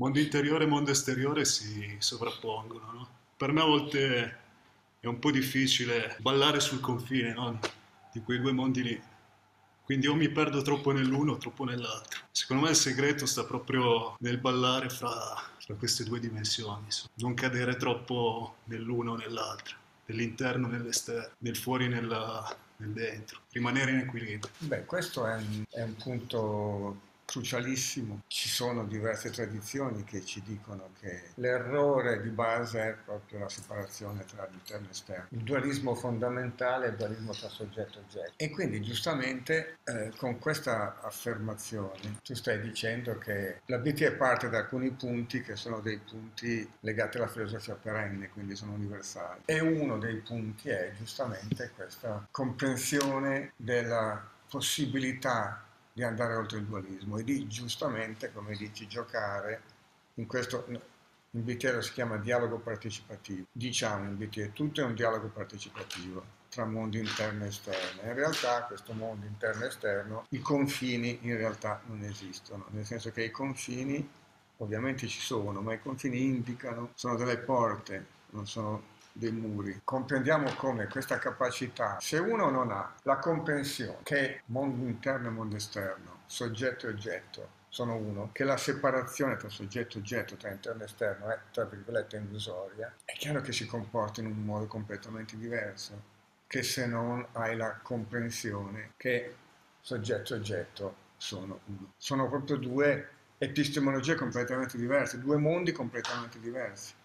mondo interiore e mondo esteriore si sovrappongono, no? Per me a volte è un po' difficile ballare sul confine, no? Di quei due mondi lì. Quindi o mi perdo troppo nell'uno o troppo nell'altro. Secondo me il segreto sta proprio nel ballare fra queste due dimensioni, insomma. Non cadere troppo nell'uno o nell'altro, nell'interno, nell'esterno, nel fuori, nel dentro. Rimanere in equilibrio. Beh, questo è un punto crucialissimo. Ci sono diverse tradizioni che ci dicono che l'errore di base è proprio la separazione tra l'interno e l'esterno. Il dualismo fondamentale è il dualismo tra soggetto e oggetto. E quindi giustamente con questa affermazione tu stai dicendo che la BT parte da alcuni punti che sono dei punti legati alla filosofia perenne, quindi sono universali. E uno dei punti è giustamente questa comprensione della possibilità di andare oltre il dualismo e di giustamente, come dici, giocare in questo. In BT si chiama dialogo partecipativo. Diciamo in BT tutto è un dialogo partecipativo tra mondo interno e esterno. In realtà questo mondo interno e esterno, i confini in realtà non esistono, nel senso che i confini ovviamente ci sono, ma i confini indicano, sono delle porte, non sono dei muri. Comprendiamo come questa capacità, se uno non ha la comprensione che mondo interno e mondo esterno, soggetto e oggetto, sono uno, che la separazione tra soggetto e oggetto, tra interno e esterno è, tra virgolette, illusoria, è chiaro che si comporta in un modo completamente diverso che se non hai la comprensione che soggetto e oggetto sono uno. Sono proprio due epistemologie completamente diverse, due mondi completamente diversi.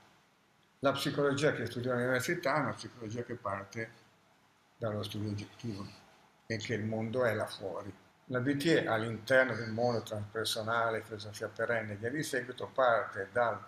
La psicologia che studio all'università è una psicologia che parte dallo studio oggettivo e che il mondo è là fuori. La BT all'interno del mondo transpersonale, filosofia perenne e via di seguito parte dal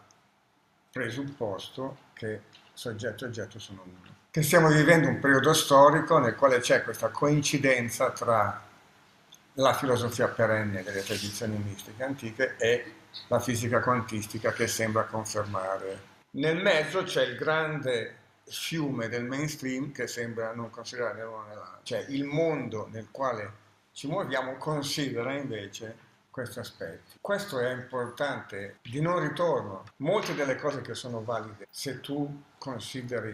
presupposto che soggetto e oggetto sono uno. Che stiamo vivendo un periodo storico nel quale c'è questa coincidenza tra la filosofia perenne delle tradizioni mistiche antiche e la fisica quantistica che sembra confermare. Nel mezzo c'è il grande fiume del mainstream che sembra non considerare né l'uno né l'altro. Cioè il mondo nel quale ci muoviamo considera invece questi aspetti. Questo è importante di non ritorno. Molte delle cose che sono valide, se tu consideri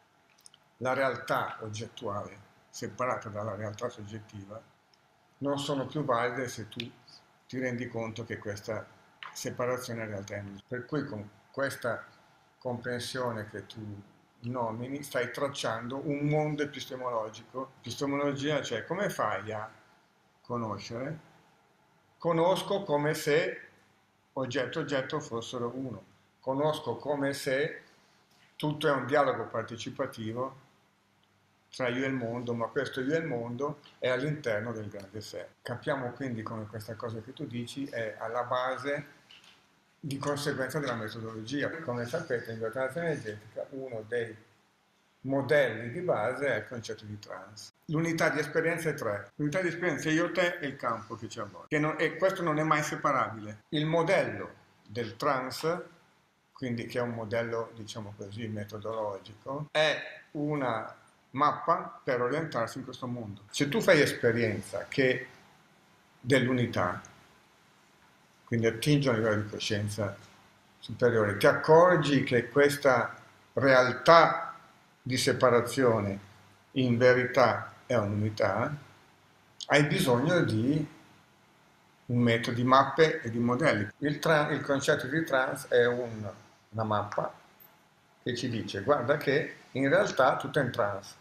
la realtà oggettuale separata dalla realtà soggettiva, non sono più valide se tu ti rendi conto che questa separazione in realtà è inutile. Per cui con questa comprensione che tu nomini stai tracciando un mondo epistemologico. Epistemologia, cioè come fai a conoscere? Conosco come se oggetto e oggetto fossero uno. Conosco come se tutto è un dialogo partecipativo tra io e il mondo, ma questo io e il mondo è all'interno del grande sé. Capiamo quindi come questa cosa che tu dici è alla base di conseguenza della metodologia. Come sapete, in biotrans energetica uno dei modelli di base è il concetto di trans. L'unità di esperienza è tre. L'unità di esperienza è io, te e il campo che ci avvolge. E questo non è mai separabile. Il modello del trans, quindi che è un modello, diciamo così, metodologico, è una mappa per orientarsi in questo mondo. Se tu fai esperienza che dell'unità, quindi attingi a un livello di coscienza superiore, ti accorgi che questa realtà di separazione in verità è un'unità, hai bisogno di un metodo di mappe e di modelli. Il concetto di trans è una mappa che ci dice guarda che in realtà tutto è in trans.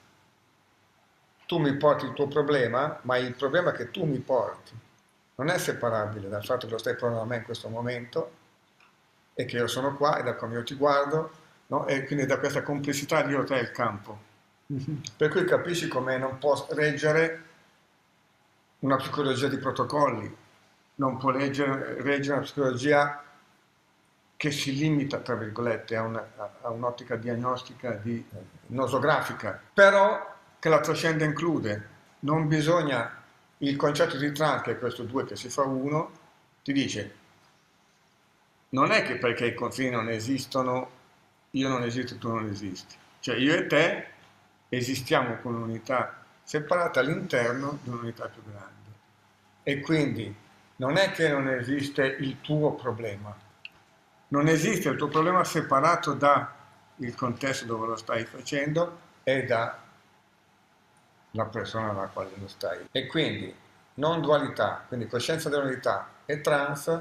Tu mi porti il tuo problema, ma il problema che tu mi porti non è separabile dal fatto che lo stai provando a me in questo momento e che io sono qua e da come io ti guardo, no? E quindi da questa complessità di io, te e il campo. Per cui capisci come non può reggere una psicologia di protocolli, non può reggere una psicologia che si limita, tra virgolette, a un'ottica diagnostica nosografica, però che la trascende e include. Non bisogna, il concetto di trans, che è questo due che si fa uno, ti dice, non è che perché i confini non esistono, io non esisto e tu non esisti. Cioè io e te esistiamo con un'unità separata all'interno di un'unità più grande. E quindi non è che non esiste il tuo problema, Non esiste il tuo problema separato dal contesto dove lo stai facendo e da la persona alla quale lo stai. E quindi non dualità, quindi coscienza dell'unità e trance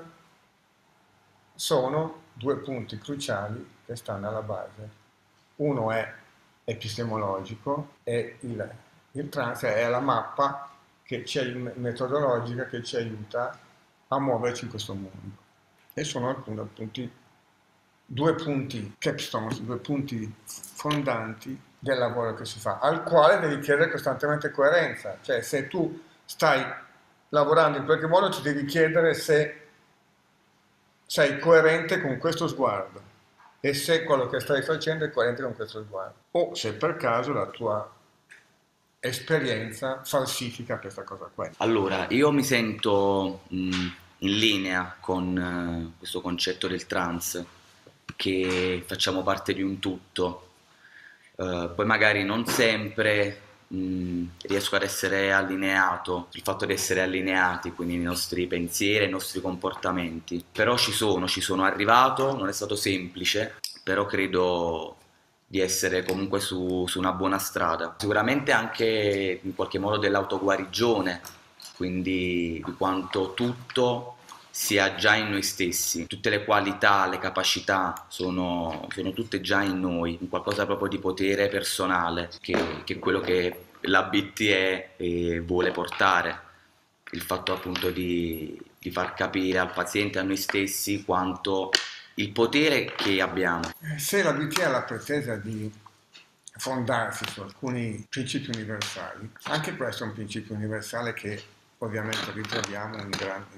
sono due punti cruciali che stanno alla base. Uno è epistemologico e il trance è la mappa metodologica che ci aiuta a muoverci in questo mondo. E sono appunto due punti capstones, due punti fondanti del lavoro che si fa, al quale devi chiedere costantemente coerenza. Cioè, se tu stai lavorando in qualche modo, ti devi chiedere se sei coerente con questo sguardo e se quello che stai facendo è coerente con questo sguardo, o se per caso la tua esperienza falsifica questa cosa qua. Allora, io mi sento in linea con questo concetto del trans, che facciamo parte di un tutto. Poi magari non sempre riesco ad essere allineato, il fatto di essere allineati, quindi i nostri pensieri, i nostri comportamenti. Però ci sono arrivato, non è stato semplice, però credo di essere comunque su una buona strada. Sicuramente anche in qualche modo dell'autoguarigione, quindi di quanto tutto sia già in noi stessi, tutte le qualità, le capacità sono tutte già in noi, in qualcosa proprio di potere personale, che è quello che l'ABT vuole portare, il fatto appunto di far capire al paziente e a noi stessi quanto il potere che abbiamo. Se l'ABT ha la pretesa di fondarsi su alcuni principi universali, anche questo è un principio universale che ovviamente ritroviamo in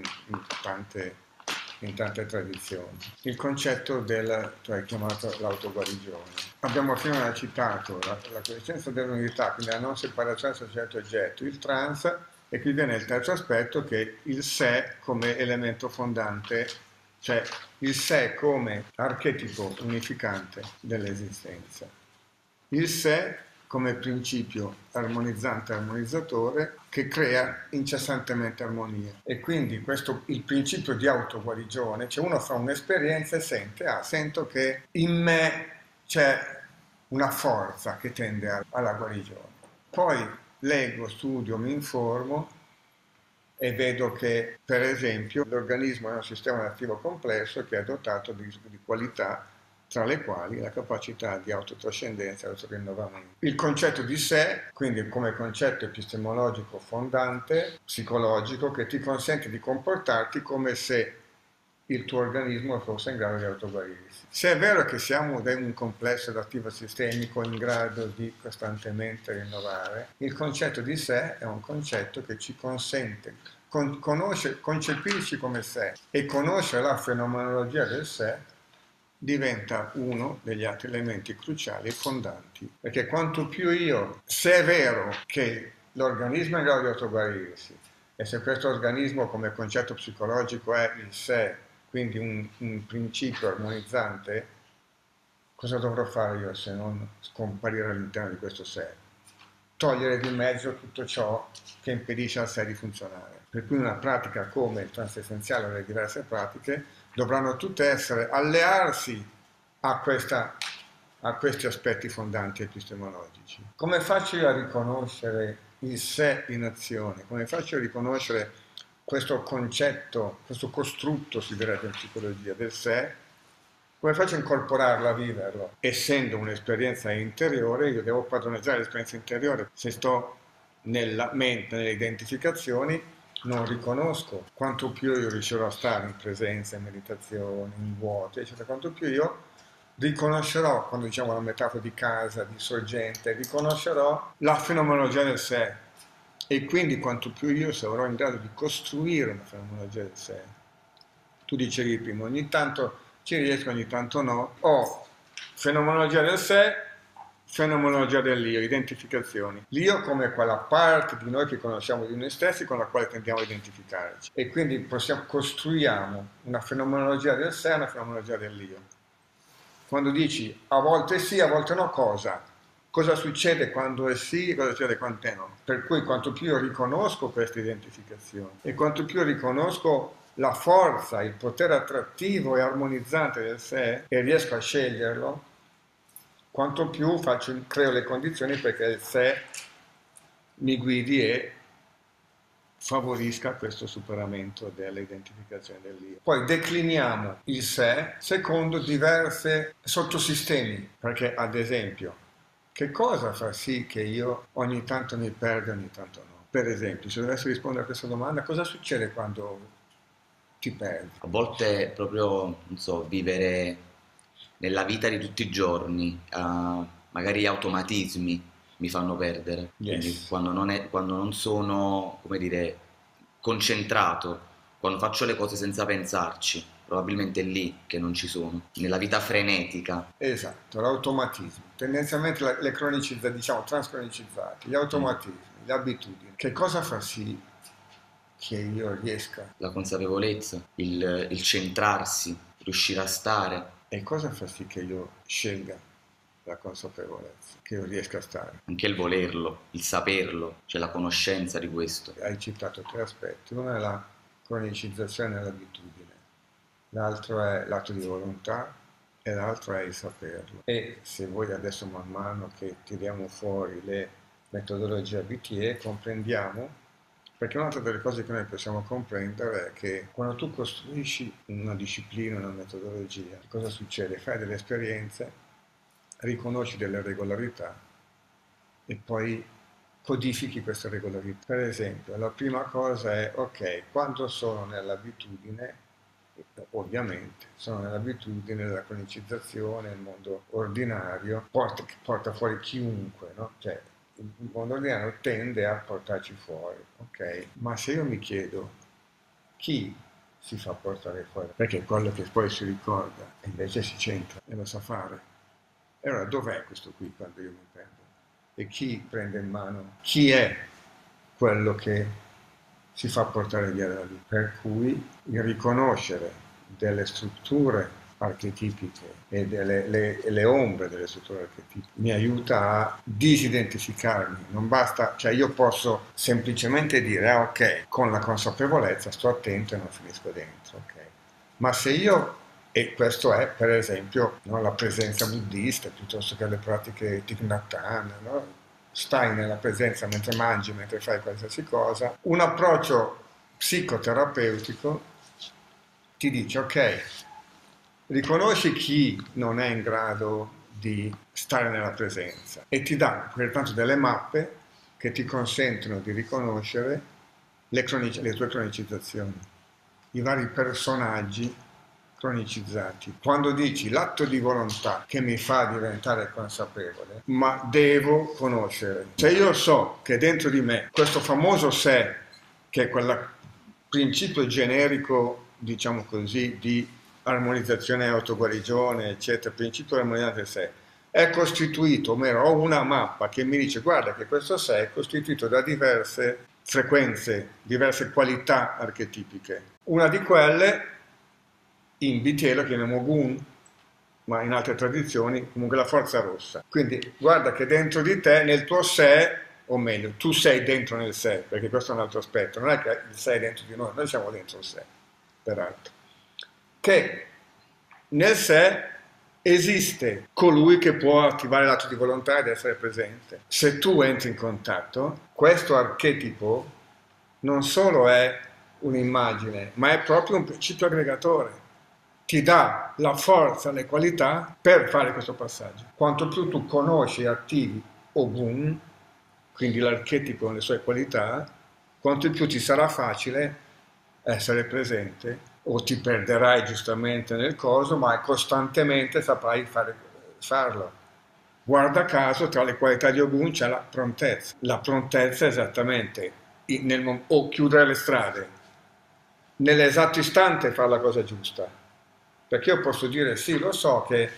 tante tradizioni. Il concetto tu hai chiamato l'autoguarigione. Abbiamo finora citato la coscienza dell'unità, quindi la non separazione tra soggetto e oggetto, il trans, e qui viene il terzo aspetto che è il sé come elemento fondante, cioè il sé come archetipo unificante dell'esistenza. Il sé come principio armonizzante e armonizzatore che crea incessantemente armonia. E quindi il principio di autoguarigione, cioè uno fa un'esperienza e sento che in me c'è una forza che tende alla guarigione. Poi leggo, studio, mi informo e vedo che, per esempio, l'organismo è un sistema nervoso complesso che è dotato di qualità, tra le quali la capacità di autotrascendenza e autorinnovamento. Il concetto di sé, quindi come concetto epistemologico fondante, psicologico, che ti consente di comportarti come se il tuo organismo fosse in grado di autoguarirsi. Se è vero che siamo un complesso adattivo sistemico in grado di costantemente rinnovare, il concetto di sé è un concetto che ci consente concepirci come sé e conoscere la fenomenologia del sé diventa uno degli altri elementi cruciali e fondanti, perché quanto più se è vero che l'organismo è in grado di autoguarirsi e se questo organismo come concetto psicologico è il sé, quindi un principio armonizzante, cosa dovrò fare io se non scomparire all'interno di questo sé? Togliere di mezzo tutto ciò che impedisce al sé di funzionare. Per cui una pratica come il transessenziale o le diverse pratiche dovranno tutte allearsi a questi aspetti fondanti epistemologici. Come faccio io a riconoscere il sé in azione? Come faccio a riconoscere questo concetto, questo costrutto, si direbbe in psicologia, del sé? Come faccio a incorporarlo, a viverlo? Essendo un'esperienza interiore, io devo padroneggiare l'esperienza interiore. Se sto nella mente, nelle identificazioni, non riconosco. Quanto più io riuscirò a stare in presenza, in meditazione, in vuoto, eccetera, quanto più io riconoscerò, quando diciamo la metafora di casa, di sorgente, riconoscerò la fenomenologia del sé. E quindi quanto più io sarò in grado di costruire una fenomenologia del sé. Tu dicevi prima, ogni tanto ci riesco, ogni tanto no. Ho fenomenologia del sé, fenomenologia dell'io, identificazioni. L'io come quella parte di noi che conosciamo di noi stessi con la quale tendiamo a identificarci. E quindi costruiamo una fenomenologia del sé e una fenomenologia dell'io. Quando dici a volte sì, a volte no, cosa? Cosa succede quando è sì e cosa succede quando è no? Per cui quanto più io riconosco queste identificazioni e quanto più riconosco la forza, il potere attrattivo e armonizzante del sé e riesco a sceglierlo, quanto più creo le condizioni perché il sé mi guidi e favorisca questo superamento dell'identificazione dell'io. Poi decliniamo il sé secondo diversi sottosistemi, perché ad esempio, che cosa fa sì che io ogni tanto mi perdo e ogni tanto no? Per esempio, se dovessi rispondere a questa domanda, cosa succede quando ti perdi? A volte proprio, non so, vivere nella vita di tutti i giorni, magari gli automatismi mi fanno perdere. Quindi Yes. quando non sono, come dire, concentrato, quando faccio le cose senza pensarci, probabilmente è lì che non ci sono, nella vita frenetica. Esatto, l'automatismo. Tendenzialmente le cronicizzazioni, diciamo transcronicizzati, gli Mm. automatismi, le abitudini. Che cosa fa sì che io riesca? La consapevolezza, il centrarsi, riuscire a stare, E cosa fa sì che io scelga la consapevolezza, che io riesca a stare? anche il volerlo, il saperlo, cioè la conoscenza di questo. Hai citato tre aspetti. Uno è la cronicizzazione dell'abitudine, l'altro è l'atto di volontà e l'altro è il saperlo. E se voi adesso man mano che tiriamo fuori le metodologie ABTE comprendiamo, perché un'altra delle cose che noi possiamo comprendere è che quando tu costruisci una disciplina, una metodologia, cosa succede? Fai delle esperienze, riconosci delle regolarità e poi codifichi queste regolarità. Per esempio, la prima cosa è, ok, quando sono nell'abitudine, ovviamente, sono nell'abitudine della cronicizzazione, il mondo ordinario, porta fuori chiunque, no? Cioè, il mondo ordinario tende a portarci fuori, ok? Ma se io mi chiedo chi si fa portare fuori, perché è quello che poi si ricorda e invece si centra e lo sa fare. E allora dov'è questo qui quando io mi perdo? E chi prende in mano? Chi è quello che si fa portare via da lì? Per cui il riconoscere delle strutture archetipiche e le ombre delle strutture archetipiche mi aiuta a disidentificarmi. Non basta, cioè io posso semplicemente dire, ah, ok, con la consapevolezza sto attento e non finisco dentro, ok? Ma se io e questo è, per esempio, no, la presenza buddista, piuttosto che le pratiche Thich Nhat Hanh, no? Stai nella presenza mentre mangi, mentre fai qualsiasi cosa. Un approccio psicoterapeutico ti dice, ok, riconosci chi non è in grado di stare nella presenza e ti dà pertanto delle mappe che ti consentono di riconoscere le tue cronicizzazioni, i vari personaggi cronicizzati. Quando dici l'atto di volontà che mi fa diventare consapevole, ma devo conoscere. Se io so che dentro di me questo famoso sé, che è quel principio generico, diciamo così, di armonizzazione e autoguarigione, eccetera, principio armonizzante del sé, è costituito, o meglio, ho una mappa che mi dice guarda che questo sé è costituito da diverse frequenze, diverse qualità archetipiche. Una di quelle in BT lo chiamiamo Gun, ma in altre tradizioni comunque la forza rossa. Quindi guarda che dentro di te, nel tuo sé, o meglio, tu sei dentro nel sé, perché questo è un altro aspetto, non è che il sé è dentro di noi siamo dentro il sé, peraltro. Che nel sé esiste colui che può attivare l'atto di volontà ed essere presente. Se tu entri in contatto, questo archetipo non solo è un'immagine, ma è proprio un principio aggregatore. Ti dà la forza, le qualità per fare questo passaggio. Quanto più tu conosci e attivi Ogun, quindi l'archetipo con le sue qualità, quanto più ti sarà facile essere presente o ti perderai giustamente nel coso, ma costantemente saprai farlo. Guarda caso, tra le qualità di Ogun c'è la prontezza. La prontezza è esattamente o chiudere le strade, nell'esatto istante fare la cosa giusta. Perché io posso dire sì, lo so che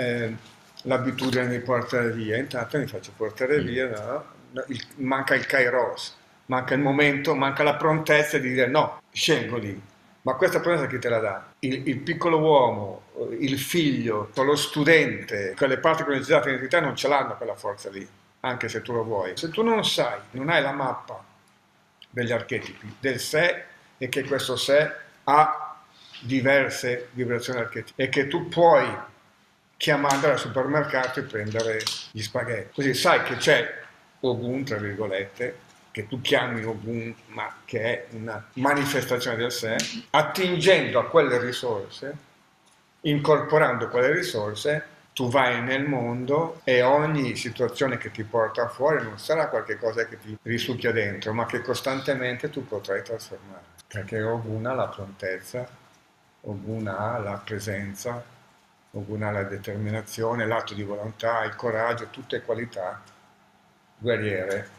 l'abitudine mi porta via, intanto mi faccio portare via, no? Manca il kairos, manca il momento, manca la prontezza di dire no, scelgo lì. Ma questa prontezza chi te la dà? Il piccolo uomo, il figlio, lo studente, quelle parti cronizzate in realtà non ce l'hanno quella forza lì, anche se tu lo vuoi. Se tu non sai, non hai la mappa degli archetipi, del sé e che questo sé ha diverse vibrazioni archetipiche e che tu puoi chiamare al supermercato e prendere gli spaghetti. Così sai che c'è Ogun, tra virgolette, che tu chiami Ogun, ma che è una manifestazione del sé, attingendo a quelle risorse, incorporando quelle risorse, tu vai nel mondo e ogni situazione che ti porta fuori non sarà qualcosa che ti risucchia dentro, ma che costantemente tu potrai trasformare. Perché Ogun ha la prontezza, Ogun ha la presenza, Ogun ha la determinazione, l'atto di volontà, il coraggio, tutte qualità guerriere,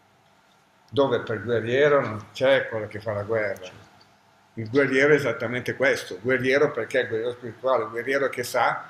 dove per guerriero non c'è quello che fa la guerra. Il guerriero è esattamente questo, guerriero perché è guerriero spirituale, guerriero che sa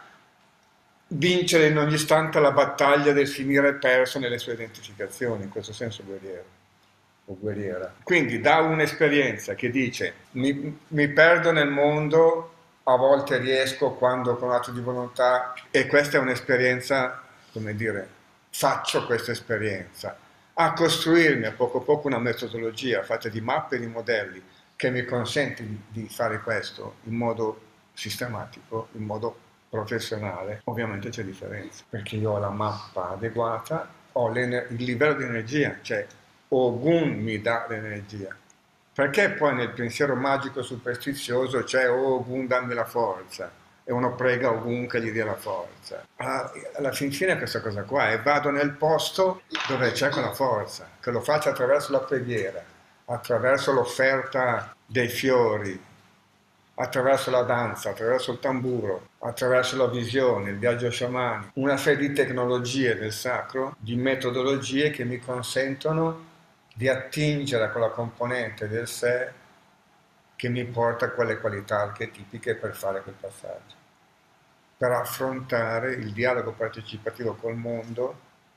vincere in ogni istante la battaglia del finire perso nelle sue identificazioni, in questo senso guerriero o guerriera. Quindi da un'esperienza che dice mi perdo nel mondo, a volte riesco quando con atto di volontà, e questa è un'esperienza, come dire, faccio questa esperienza, a costruirmi a poco una metodologia fatta di mappe e di modelli che mi consente di fare questo in modo sistematico, in modo professionale. Ovviamente c'è differenza, perché io ho la mappa adeguata, ho il livello di energia, cioè Ogun mi dà l'energia. Perché poi nel pensiero magico superstizioso c'è Ogun dammi la forza e uno prega Ogun che gli dia la forza. Alla fin fine è questa cosa qua, e vado nel posto dove c'è quella forza, che lo faccio attraverso la preghiera, attraverso l'offerta dei fiori, attraverso la danza, attraverso il tamburo, attraverso la visione, il viaggio sciamanico, una serie di tecnologie del sacro, di metodologie che mi consentono di attingere a quella componente del sé che mi porta a quelle qualità archetipiche per fare quel passaggio, per affrontare il dialogo partecipativo col mondo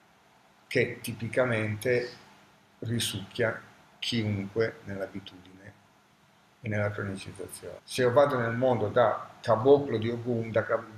che tipicamente risucchia chiunque nell'abitudine e nella cronicizzazione. Se io vado nel mondo da caboclo di Ogun,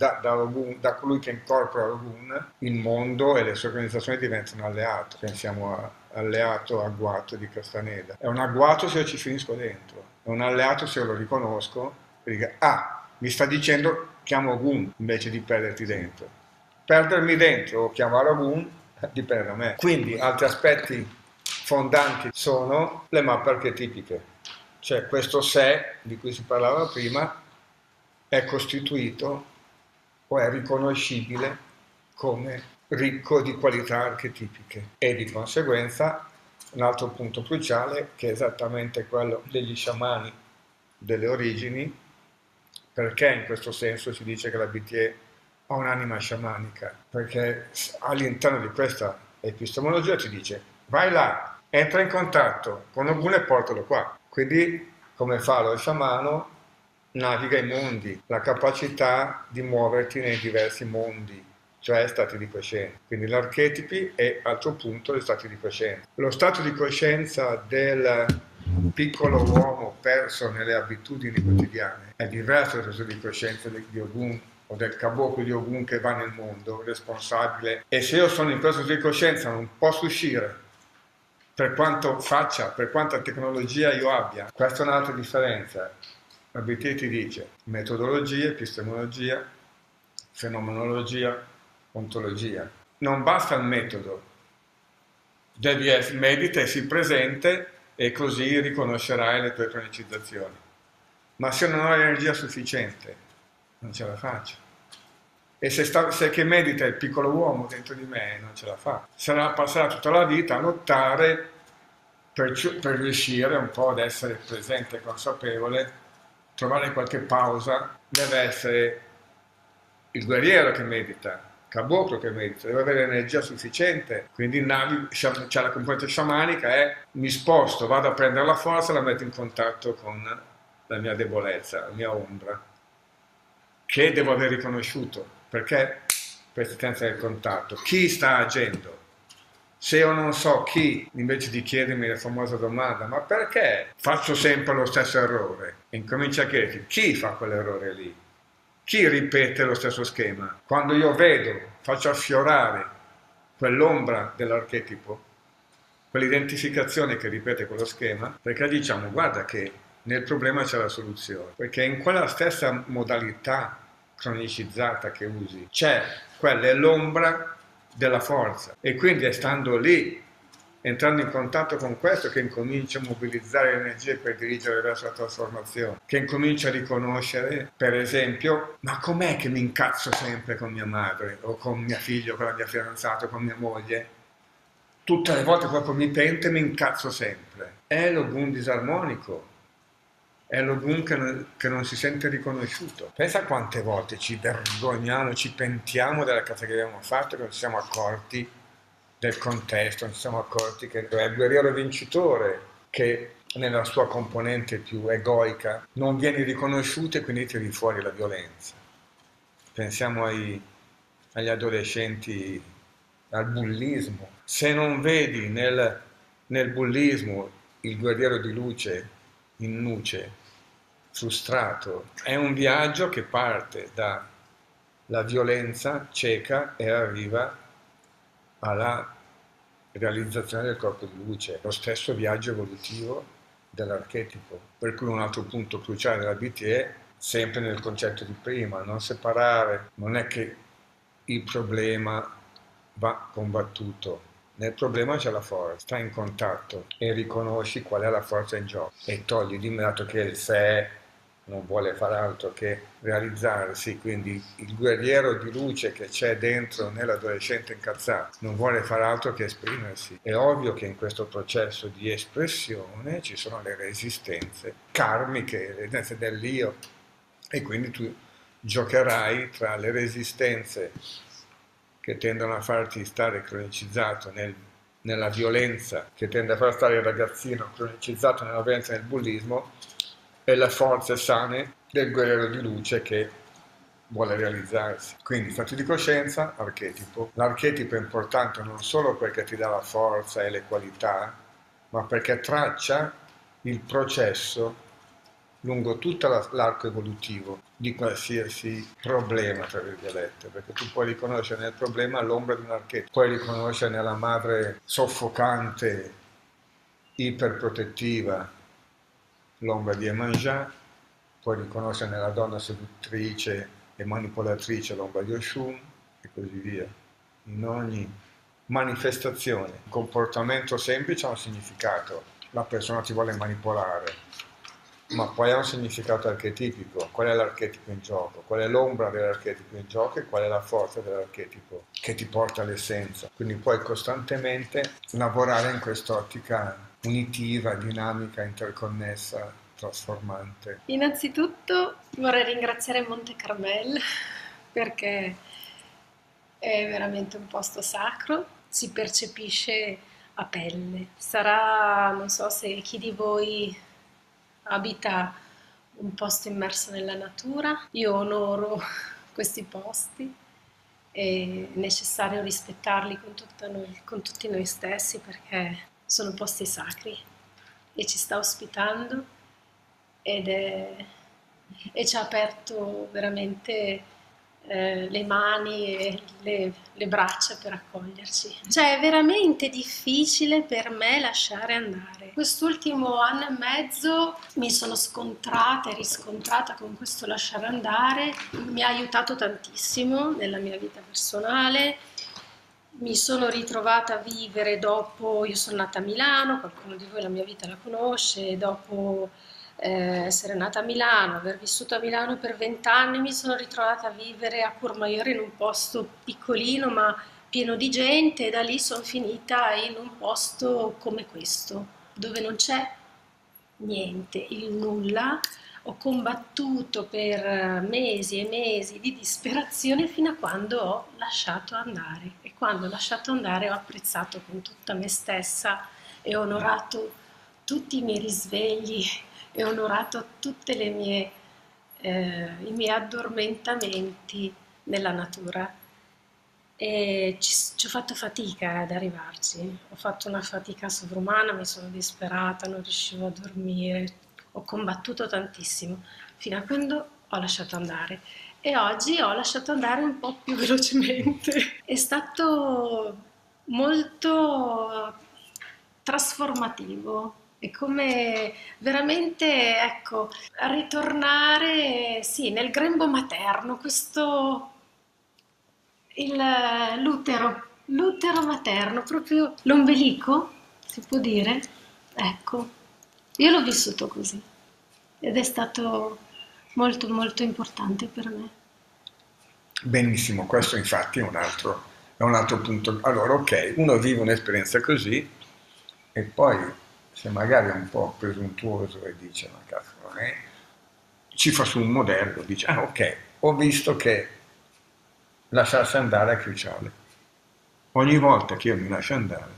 da colui che incorpora Ogun, il mondo e le sue organizzazioni diventano alleato. Pensiamo alleato agguato di Castaneda. È un agguato se io ci finisco dentro, è un alleato se io lo riconosco e dico, mi sta dicendo chiamo Ogun invece di perderti dentro. Perdermi dentro o chiamare Ogun dipende da me. Quindi altri aspetti fondanti sono le mappe archetipiche. Cioè questo sé di cui si parlava prima è costituito o è riconoscibile come ricco di qualità archetipiche e di conseguenza un altro punto cruciale che è esattamente quello degli sciamani delle origini, perché in questo senso si dice che la BTE ha un'anima sciamanica, perché all'interno di questa epistemologia ti dice vai là, entra in contatto con Ogun e portalo qua. Quindi, come fa lo sciamano, naviga i mondi, la capacità di muoverti nei diversi mondi, cioè stati di coscienza. Quindi l'archetipi e, altro punto, gli stati di coscienza. Lo stato di coscienza del piccolo uomo perso nelle abitudini quotidiane è diverso dallo stato di coscienza di Ogun o del caboclo di Ogun che va nel mondo, responsabile. E se io sono in questo stato di coscienza non posso uscire, per quanto faccia, per quanta tecnologia io abbia. Questa è un'altra differenza. La BT ti dice metodologia, epistemologia, fenomenologia, ontologia. Non basta il metodo, medita e sii presente e così riconoscerai le tue cronicizzazioni. Ma se non ho l'energia sufficiente, non ce la faccio. E se che medita il piccolo uomo dentro di me non ce la fa. Passerà tutta la vita a lottare per riuscire un po' ad essere presente e consapevole, trovare qualche pausa. Deve essere il guerriero che medita, il caboclo che medita, deve avere energia sufficiente, quindi c'è la componente sciamanica, mi sposto, vado a prendere la forza e la metto in contatto con la mia debolezza, la mia ombra, che devo aver riconosciuto. Perché persistenza del contatto? Chi sta agendo? Se io non so chi, invece di chiedermi la famosa domanda, ma perché faccio sempre lo stesso errore? E incomincia a chiederti, chi fa quell'errore lì? Chi ripete lo stesso schema? Quando io vedo, faccio affiorare quell'ombra dell'archetipo, quell'identificazione che ripete quello schema, perché diciamo, guarda che nel problema c'è la soluzione, perché in quella stessa modalità cronicizzata che usi c'è quella è l'ombra della forza, e quindi è stando lì, entrando in contatto con questo, che incomincia a mobilizzare le energie per dirigere verso la trasformazione, che incomincia a riconoscere, per esempio, ma com'è che mi incazzo sempre con mia madre, o con mia figlia, o con la mia fidanzata, o con mia moglie? Tutte le volte proprio mi pento e mi incazzo sempre. È l'Ogun disarmonico, è l'Ogun che non si sente riconosciuto. Pensa quante volte ci vergogniamo, ci pentiamo della cosa che abbiamo fatto, che non ci siamo accorti del contesto, non ci siamo accorti che è il guerriero vincitore che nella sua componente più egoica non viene riconosciuto e quindi tiri fuori la violenza. Pensiamo agli adolescenti, al bullismo. Se non vedi nel bullismo il guerriero di luce in nuce, frustrato, è un viaggio che parte dalla violenza cieca e arriva alla realizzazione del corpo di luce, lo stesso viaggio evolutivo dell'archetipo, per cui un altro punto cruciale della BT sempre nel concetto di prima, non separare, non è che il problema va combattuto, nel problema c'è la forza, stai in contatto e riconosci qual è la forza in gioco e togli di mezzo che il sé non vuole fare altro che realizzarsi, quindi il guerriero di luce che c'è dentro nell'adolescente incazzato non vuole fare altro che esprimersi. È ovvio che in questo processo di espressione ci sono le resistenze karmiche, le resistenze dell'io, e quindi tu giocherai tra le resistenze che tendono a farti stare cronicizzato nella violenza, che tende a far stare il ragazzino cronicizzato nella violenza e nel bullismo, e le forze sane del guerriero di luce che vuole realizzarsi. Quindi stato di coscienza, archetipo. L'archetipo è importante non solo perché ti dà la forza e le qualità, ma perché traccia il processo lungo tutto l'arco evolutivo di qualsiasi problema, tra virgolette, perché tu puoi riconoscere nel problema l'ombra di un archetipo, puoi riconoscere nella madre soffocante, iperprotettiva, l'ombra di Emanjá, puoi riconoscere nella donna seduttrice e manipolatrice l'ombra di Oshun e così via. In ogni manifestazione, un comportamento semplice ha un significato, la persona ti vuole manipolare, ma poi ha un significato archetipico. Qual è l'archetipo in gioco? Qual è l'ombra dell'archetipo in gioco e qual è la forza dell'archetipo che ti porta all'essenza? Quindi puoi costantemente lavorare in quest'ottica unitiva, dinamica, interconnessa, trasformante. Innanzitutto vorrei ringraziare Monte Carmel perché è veramente un posto sacro, si percepisce a pelle. Sarà, non so se chi di voi abita un posto immerso nella natura, io onoro questi posti, è necessario rispettarli con tutti noi stessi perché sono posti sacri e ci sta ospitando e ci ha aperto veramente le mani e le braccia per accoglierci. Cioè è veramente difficile per me lasciare andare. Quest'ultimo anno e mezzo mi sono scontrata e riscontrata con questo lasciare andare, mi ha aiutato tantissimo nella mia vita personale. Mi sono ritrovata a vivere dopo, io sono nata a Milano, qualcuno di voi la mia vita la conosce, dopo essere nata a Milano, aver vissuto a Milano per 20 anni, mi sono ritrovata a vivere a Courmayeur in un posto piccolino ma pieno di gente e da lì sono finita in un posto come questo, dove non c'è niente, il nulla. Ho combattuto per mesi e mesi di disperazione fino a quando ho lasciato andare e quando ho lasciato andare ho apprezzato con tutta me stessa e ho onorato tutti i miei risvegli e ho onorato tutte le i miei addormentamenti nella natura e ci ho fatto fatica ad arrivarci, ho fatto una fatica sovrumana, mi sono disperata, non riuscivo a dormire, ho combattuto tantissimo fino a quando ho lasciato andare e oggi ho lasciato andare un po' più velocemente. È stato molto trasformativo È come veramente, ecco, ritornare, sì, nel grembo materno, questo, il, l'utero materno, proprio l'ombelico, si può dire? Ecco, io l'ho vissuto così ed è stato molto molto importante per me. Benissimo, questo infatti è un altro punto. Allora, ok, uno vive un'esperienza così e poi se magari è un po' presuntuoso e dice, ma cazzo, ci fa su un modello, dice, ah ok, ho visto che lasciarsi andare è cruciale. Ogni volta che io mi lascio andare,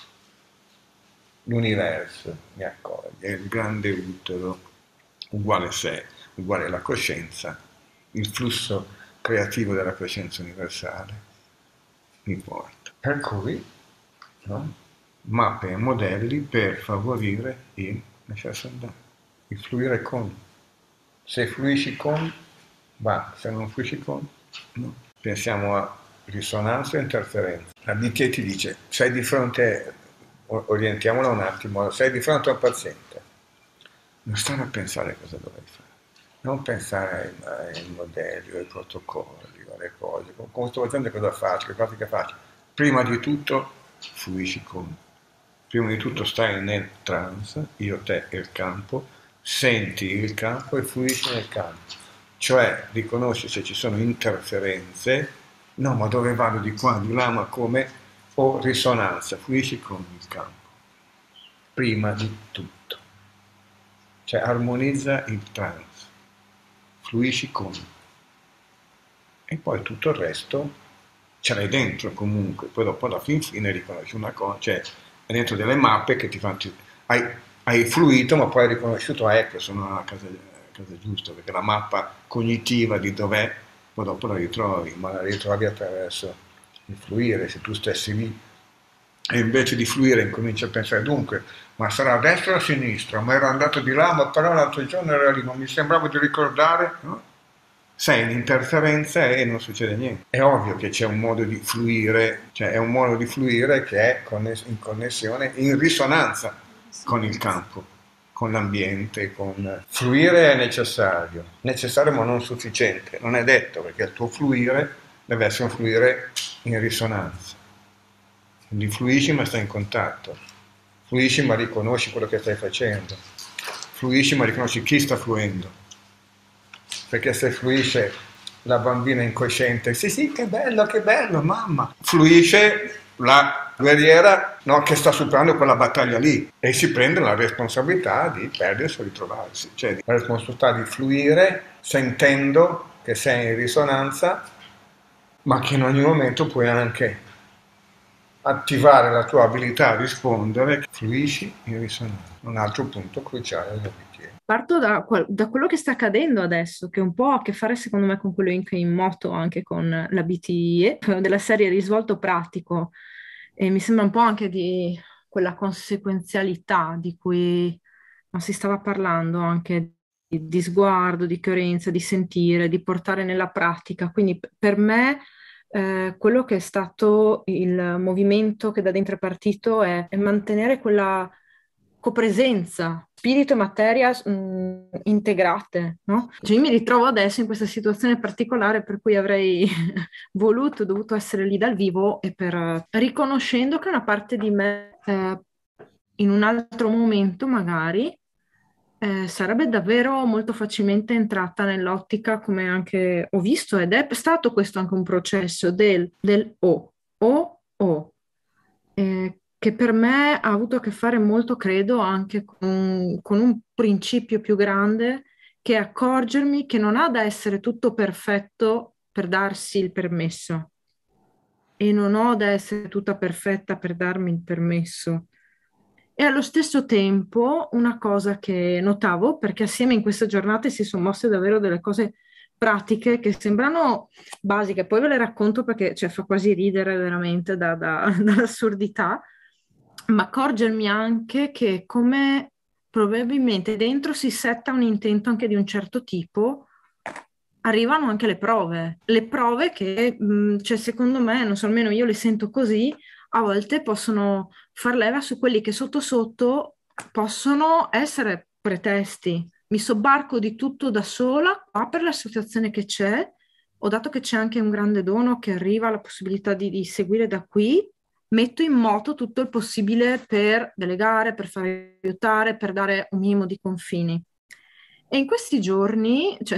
l'universo mi accoglie, il grande utero, uguale sé, uguale la coscienza, il flusso creativo della coscienza universale mi porta. Per cui, no? Mappe e modelli per favorire il lasciarsi andare, il fluire con. Se fluisci con, va, se non fluisci con, no. Pensiamo a risonanza e interferenza. La DT ti dice, sei di fronte, orientiamola un attimo, sei di fronte a un paziente, non stare a pensare cosa dovrei fare, non pensare ai modelli, ai protocolli, alle cose, come sto facendo cosa faccio, che pratica faccio. Prima di tutto fluisci con. Prima di tutto stai nel trance, io, te e il campo, senti il campo e fluisci nel campo. Cioè riconosci se ci sono interferenze, no ma dove vado di qua, di là, ma come, o risonanza, fluisci con il campo. Prima di tutto. Cioè armonizza il trance, fluisci con. E poi tutto il resto ce l'hai dentro comunque, poi dopo alla fine riconosci una cosa, cioè è dentro delle mappe che ti fanno, hai fluito ma poi hai riconosciuto, ecco, sono alla casa giusta, perché la mappa cognitiva di dov'è, poi dopo la ritrovi, ma la ritrovi attraverso il fluire, se tu stessi lì e invece di fluire incominci a pensare, dunque, ma sarà a destra o a sinistra, ma ero andato di là, ma però l'altro giorno era lì, non mi sembrava di ricordare, no? Sei in interferenza e non succede niente. È ovvio che c'è un modo di fluire, cioè è un modo di fluire che è in connessione, in risonanza con il campo, con l'ambiente, con. Fluire è necessario ma non sufficiente, non è detto perché il tuo fluire deve essere un fluire in risonanza. Quindi fluisci ma stai in contatto, fluisci ma riconosci quello che stai facendo, fluisci ma riconosci chi sta fluendo. Perché se fluisce la bambina incosciente, sì, che bello, mamma. Fluisce la guerriera, no, che sta superando quella battaglia lì e si prende la responsabilità di perdersi o ritrovarsi. Cioè la responsabilità di fluire sentendo che sei in risonanza, ma che in ogni momento puoi anche attivare la tua abilità a rispondere. Fluisci in risonanza. Un altro punto cruciale del bicchiere. Parto da quello che sta accadendo adesso, che un po' ha a che fare secondo me con quello in moto anche con la BTE, della serie risvolto pratico, e mi sembra un po' anche di quella conseguenzialità di cui si stava parlando, anche di sguardo, di coerenza, di sentire, di portare nella pratica. Quindi per me quello che è stato il movimento che da dentro è partito è mantenere quella copresenza, spirito e materia integrate, no? Cioè io mi ritrovo adesso in questa situazione particolare per cui avrei dovuto essere lì dal vivo e riconoscendo che una parte di me in un altro momento magari sarebbe davvero molto facilmente entrata nell'ottica, come anche ho visto, ed è stato questo anche un processo del o, che per me ha avuto a che fare molto, credo, anche con un principio più grande, che è accorgermi che non ha da essere tutto perfetto per darsi il permesso e non ho da essere tutta perfetta per darmi il permesso. E allo stesso tempo una cosa che notavo, perché assieme in queste giornate si sono mosse davvero delle cose pratiche che sembrano basiche, poi ve le racconto perché cioè, fa quasi ridere veramente dall'assurdità, ma accorgermi anche che come probabilmente dentro si setta un intento anche di un certo tipo, arrivano anche le prove che cioè, secondo me, non so, almeno io le sento così, a volte possono far leva su quelli che sotto sotto possono essere pretesti. Mi sobbarco di tutto da sola, qua per la situazione che c'è, ho dato che c'è anche un grande dono che arriva, la possibilità di seguire da qui, metto in moto tutto il possibile per delegare, per fare aiutare, per dare un minimo di confini. E in questi giorni, cioè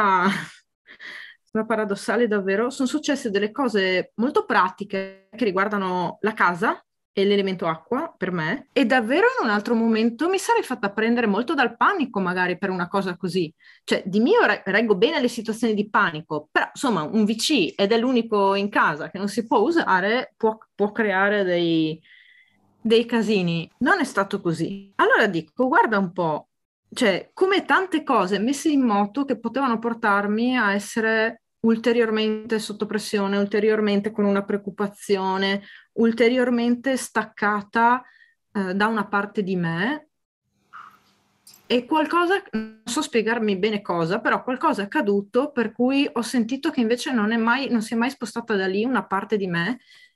sembra paradossale davvero, sono successe delle cose molto pratiche che riguardano la casa e l'elemento acqua per me, e davvero in un altro momento mi sarei fatta prendere molto dal panico magari per una cosa così. Cioè di mio reggo bene le situazioni di panico, però insomma un VC ed è l'unico in casa che non si può usare, può creare dei casini. Non è stato così. Allora dico, guarda un po', cioè come tante cose messe in moto che potevano portarmi a essere ulteriormente sotto pressione, ulteriormente con una preoccupazione, ulteriormente staccata da una parte di me, e qualcosa, non so spiegarmi bene cosa, però qualcosa è accaduto per cui ho sentito che invece non si è mai spostata da lì una parte di me.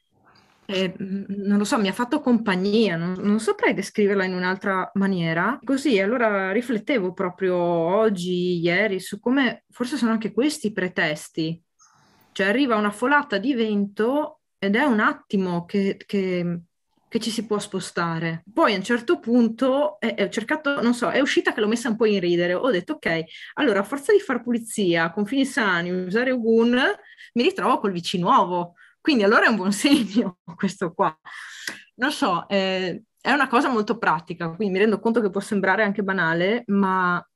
Non lo so, mi ha fatto compagnia, non saprei descriverla in un'altra maniera. Così, allora riflettevo proprio oggi, ieri, su come forse sono anche questi i pretesti. Cioè arriva una folata di vento ed è un attimo che ci si può spostare. Poi a un certo punto ho cercato, non so, è uscita che l'ho messa un po' in ridere. Ho detto, ok, allora a forza di far pulizia, confini sani, usare Ugun, mi ritrovo col VC nuovo. Quindi allora è un buon segno questo qua. Non so, è una cosa molto pratica, quindi mi rendo conto che può sembrare anche banale, ma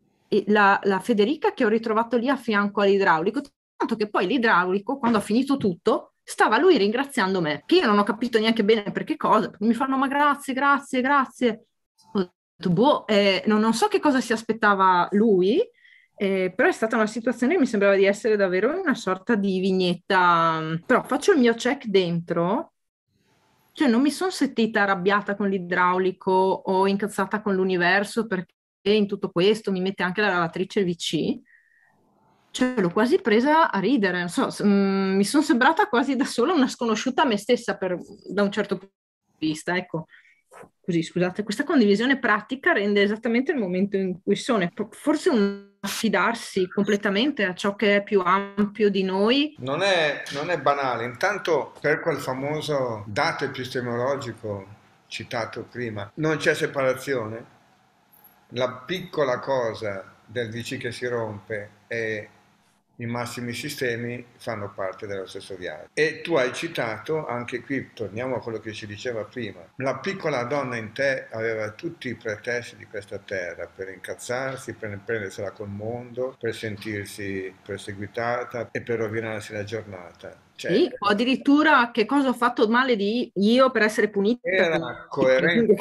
la Federica che ho ritrovato lì a fianco all'idraulico, tanto che poi l'idraulico, quando ha finito tutto, stava lui ringraziando me, che io non ho capito neanche bene per che cosa, mi fanno ma grazie, grazie, grazie. Ho detto, boh, non so che cosa si aspettava lui, però è stata una situazione che mi sembrava di essere davvero in una sorta di vignetta. Però faccio il mio check dentro, cioè non mi sono sentita arrabbiata con l'idraulico o incazzata con l'universo perché in tutto questo mi mette anche la lavatrice VC. Cioè l'ho quasi presa a ridere, non so, mi sono sembrata quasi da sola una sconosciuta a me stessa da un certo punto di vista, ecco. Così, scusate, questa condivisione pratica rende esattamente il momento in cui sono. Forse un affidarsi completamente a ciò che è più ampio di noi. Non è banale, intanto per quel famoso dato epistemologico citato prima, non c'è separazione. La piccola cosa del VC che si rompe e i massimi sistemi fanno parte dello stesso viaggio. E tu hai citato, anche qui torniamo a quello che ci diceva prima, la piccola donna in te aveva tutti i pretesti di questa terra per incazzarsi, per prendersela col mondo, per sentirsi perseguitata e per rovinarsi la giornata. Cioè, Sì, o addirittura che cosa ho fatto male di io per essere punita. era coerente.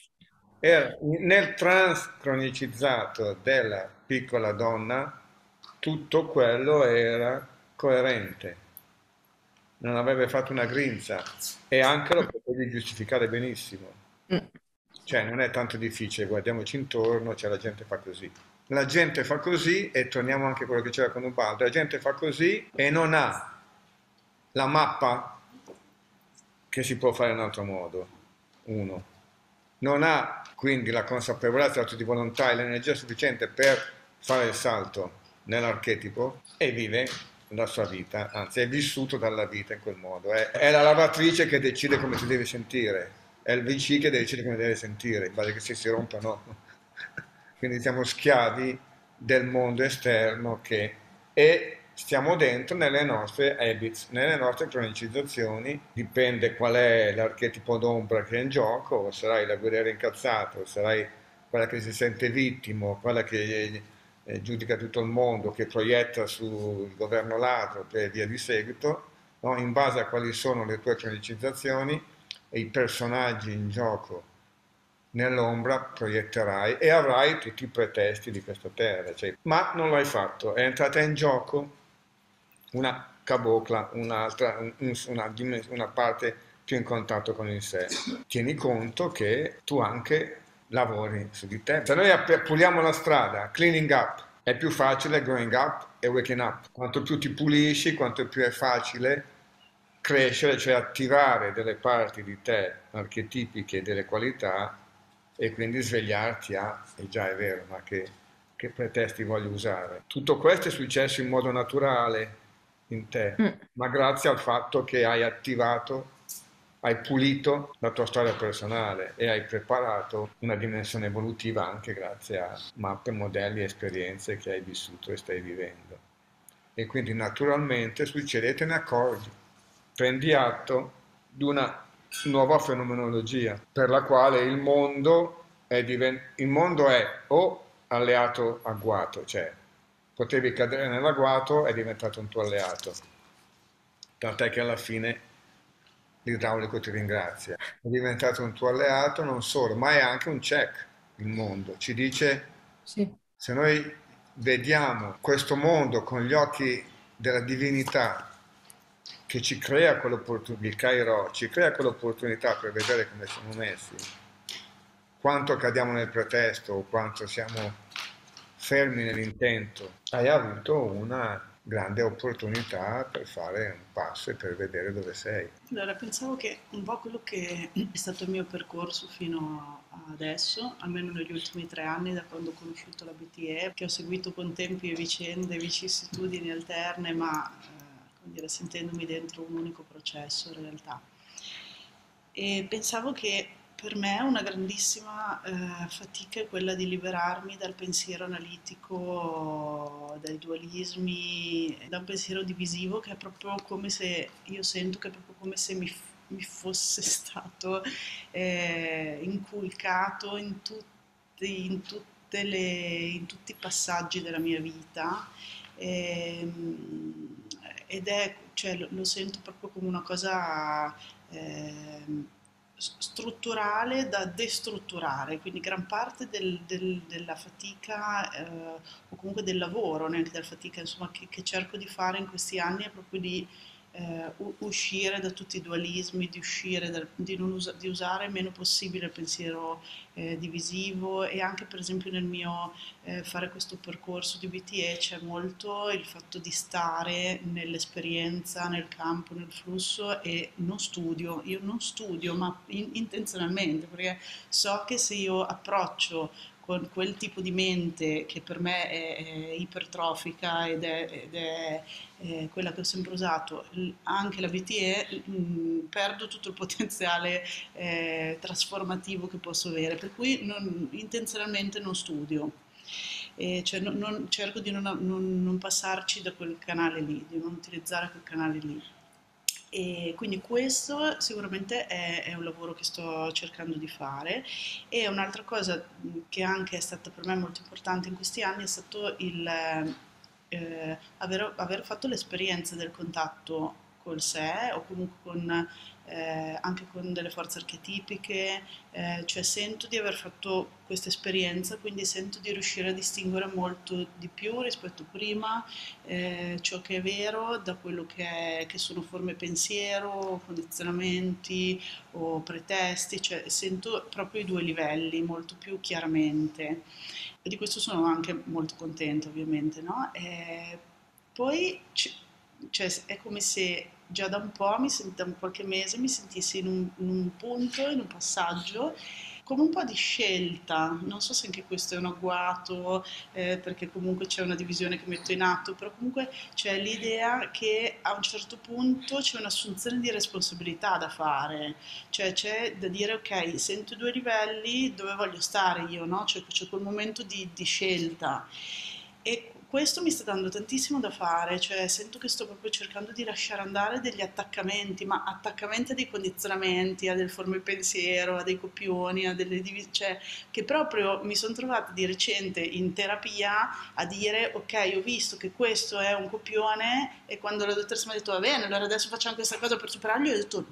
Nel trans cronicizzato della piccola donna, tutto quello era coerente, non avrebbe fatto una grinza e anche lo potevi giustificare benissimo. Mm. Cioè, non è tanto difficile, guardiamoci intorno, cioè la gente fa così. La gente fa così, e torniamo anche a quello che c'era con Ubaldo, la gente fa così e non ha la mappa che si può fare in un altro modo. Uno. Non ha quindi la consapevolezza, l'atto di volontà e l'energia sufficiente per fare il salto nell'archetipo e vive la sua vita, anzi è vissuto dalla vita in quel modo. È la lavatrice che decide come ti devi sentire, è il VC che decide come devi sentire, in base che se si rompe o no. Quindi siamo schiavi del mondo esterno e stiamo dentro nelle nostre habits, nelle nostre cronicizzazioni, dipende qual è l'archetipo d'ombra che è in gioco, o sarai la guerriera incazzata, o sarai quella che si sente vittima, quella che giudica tutto il mondo, che proietta sul governo ladro e via di seguito, no? In base a quali sono le tue cronicizzazioni e i personaggi in gioco nell'ombra proietterai e avrai tutti i pretesti di questa terra, cioè, ma non l'hai fatto, è entrata in gioco una cabocla, una parte più in contatto con il sé. Tieni conto che tu anche lavori su di te. Se noi puliamo la strada, cleaning up, è più facile growing up e waking up. Quanto più ti pulisci, quanto più è facile crescere, cioè attivare delle parti di te archetipiche, delle qualità e quindi svegliarti a, e già è vero, ma che pretesti voglio usare? Tutto questo è successo in modo naturale in te, Mm. ma grazie al fatto che hai attivato, hai pulito la tua storia personale e hai preparato una dimensione evolutiva anche grazie a mappe, modelli e esperienze che hai vissuto e stai vivendo. E quindi naturalmente succede, te ne accorgi, prendi atto di una nuova fenomenologia per la quale il mondo è o alleato agguato, cioè potevi cadere nell'agguato, è diventato un tuo alleato, tant'è che alla fine l'idraulico ti ringrazia. È diventato un tuo alleato non solo, ma è anche un check il mondo. Ci dice, Sì. se noi vediamo questo mondo con gli occhi della divinità che ci crea quell'opportunità, il Cairo, ci crea quell'opportunità per vedere come siamo messi, quanto cadiamo nel pretesto o quanto siamo fermi nell'intento, hai avuto una grande opportunità per fare un passo e per vedere dove sei. Allora, pensavo che un po' quello che è stato il mio percorso fino adesso, almeno negli ultimi 3 anni da quando ho conosciuto la BTE, che ho seguito con tempi e vicende, vicissitudini alterne, ma come dire, sentendomi dentro un unico processo in realtà. E pensavo che per me una grandissima fatica è quella di liberarmi dal pensiero analitico, dai dualismi, da un pensiero divisivo che è proprio come se, io sento che è proprio come se mi fosse stato inculcato in tutti i passaggi della mia vita. Ed è, cioè, lo sento proprio come una cosa strutturale da destrutturare, quindi gran parte della fatica o comunque del lavoro, neanche della fatica, insomma, che cerco di fare in questi anni è proprio di uscire da tutti i dualismi, di uscire di usare il meno possibile il pensiero divisivo, e anche per esempio nel mio fare questo percorso di BTE c'è molto il fatto di stare nell'esperienza, nel campo, nel flusso, e io non studio ma intenzionalmente, perché so che se io approccio con quel tipo di mente che per me è ipertrofica ed è quella che ho sempre usato, anche la BTE, perdo tutto il potenziale trasformativo che posso avere, per cui intenzionalmente non studio. Cioè cerco di non passarci da quel canale lì, di non utilizzare quel canale lì. E quindi questo sicuramente è un lavoro che sto cercando di fare. E un'altra cosa che anche è stata per me molto importante in questi anni è stato aver fatto l'esperienza del contatto col sé, o comunque anche con delle forze archetipiche, cioè sento di aver fatto questa esperienza, quindi sento di riuscire a distinguere molto di più rispetto a prima ciò che è vero da quello che sono forme pensiero, condizionamenti o pretesti, cioè sento proprio i due livelli molto più chiaramente. E di questo sono anche molto contenta, ovviamente, no? Poi cioè, è come se già da un po', da qualche mese, mi sentissi in un punto, in un passaggio, come un po' di scelta. Non so se anche questo è un agguato, perché comunque c'è una divisione che metto in atto, però comunque c'è l'idea che a un certo punto c'è un'assunzione di responsabilità da fare, cioè c'è da dire ok, sento i due livelli, dove voglio stare io, no? Cioè c'è quel momento di scelta. E questo mi sta dando tantissimo da fare, cioè sento che sto proprio cercando di lasciare andare degli attaccamenti, ma attaccamenti a dei condizionamenti, a delle forme pensiero, a dei copioni, a delle divisioni, cioè che proprio mi sono trovata di recente in terapia a dire ok, ho visto che questo è un copione, e quando la dottoressa mi ha detto va bene, allora adesso facciamo questa cosa per superarlo, io ho detto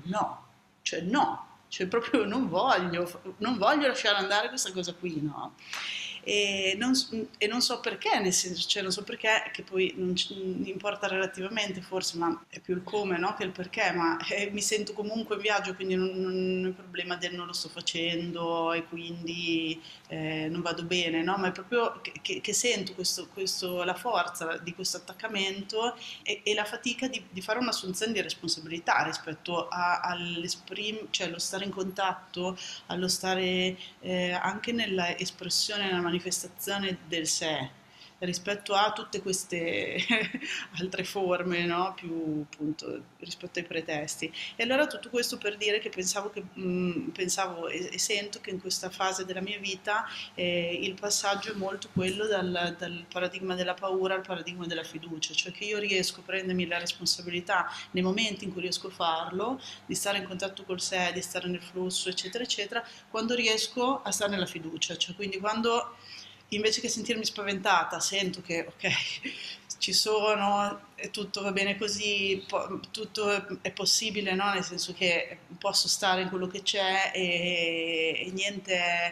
no, cioè proprio non voglio lasciare andare questa cosa qui, no? e non so perché, nel senso, cioè non so perché, che poi non importa relativamente forse, ma è più il come, no, che il perché, ma mi sento comunque in viaggio, quindi non è il problema del non lo sto facendo e quindi non vado bene, no? Ma è proprio che sento la forza di questo attaccamento e la fatica di fare un'assunzione di responsabilità rispetto cioè allo stare in contatto, allo stare anche nella espressione, nella manifestazione del sé rispetto a tutte queste altre forme, no? Più appunto rispetto ai pretesti. E allora tutto questo per dire che pensavo e sento che in questa fase della mia vita il passaggio è molto quello dal paradigma della paura al paradigma della fiducia, cioè che io riesco a prendermi la responsabilità nei momenti in cui riesco a farlo, di stare in contatto col sé, di stare nel flusso, eccetera, eccetera, quando riesco a stare nella fiducia, cioè quindi quando invece che sentirmi spaventata sento che ok, ci sono, tutto va bene così, tutto è possibile, no? Nel senso che posso stare in quello che c'è e niente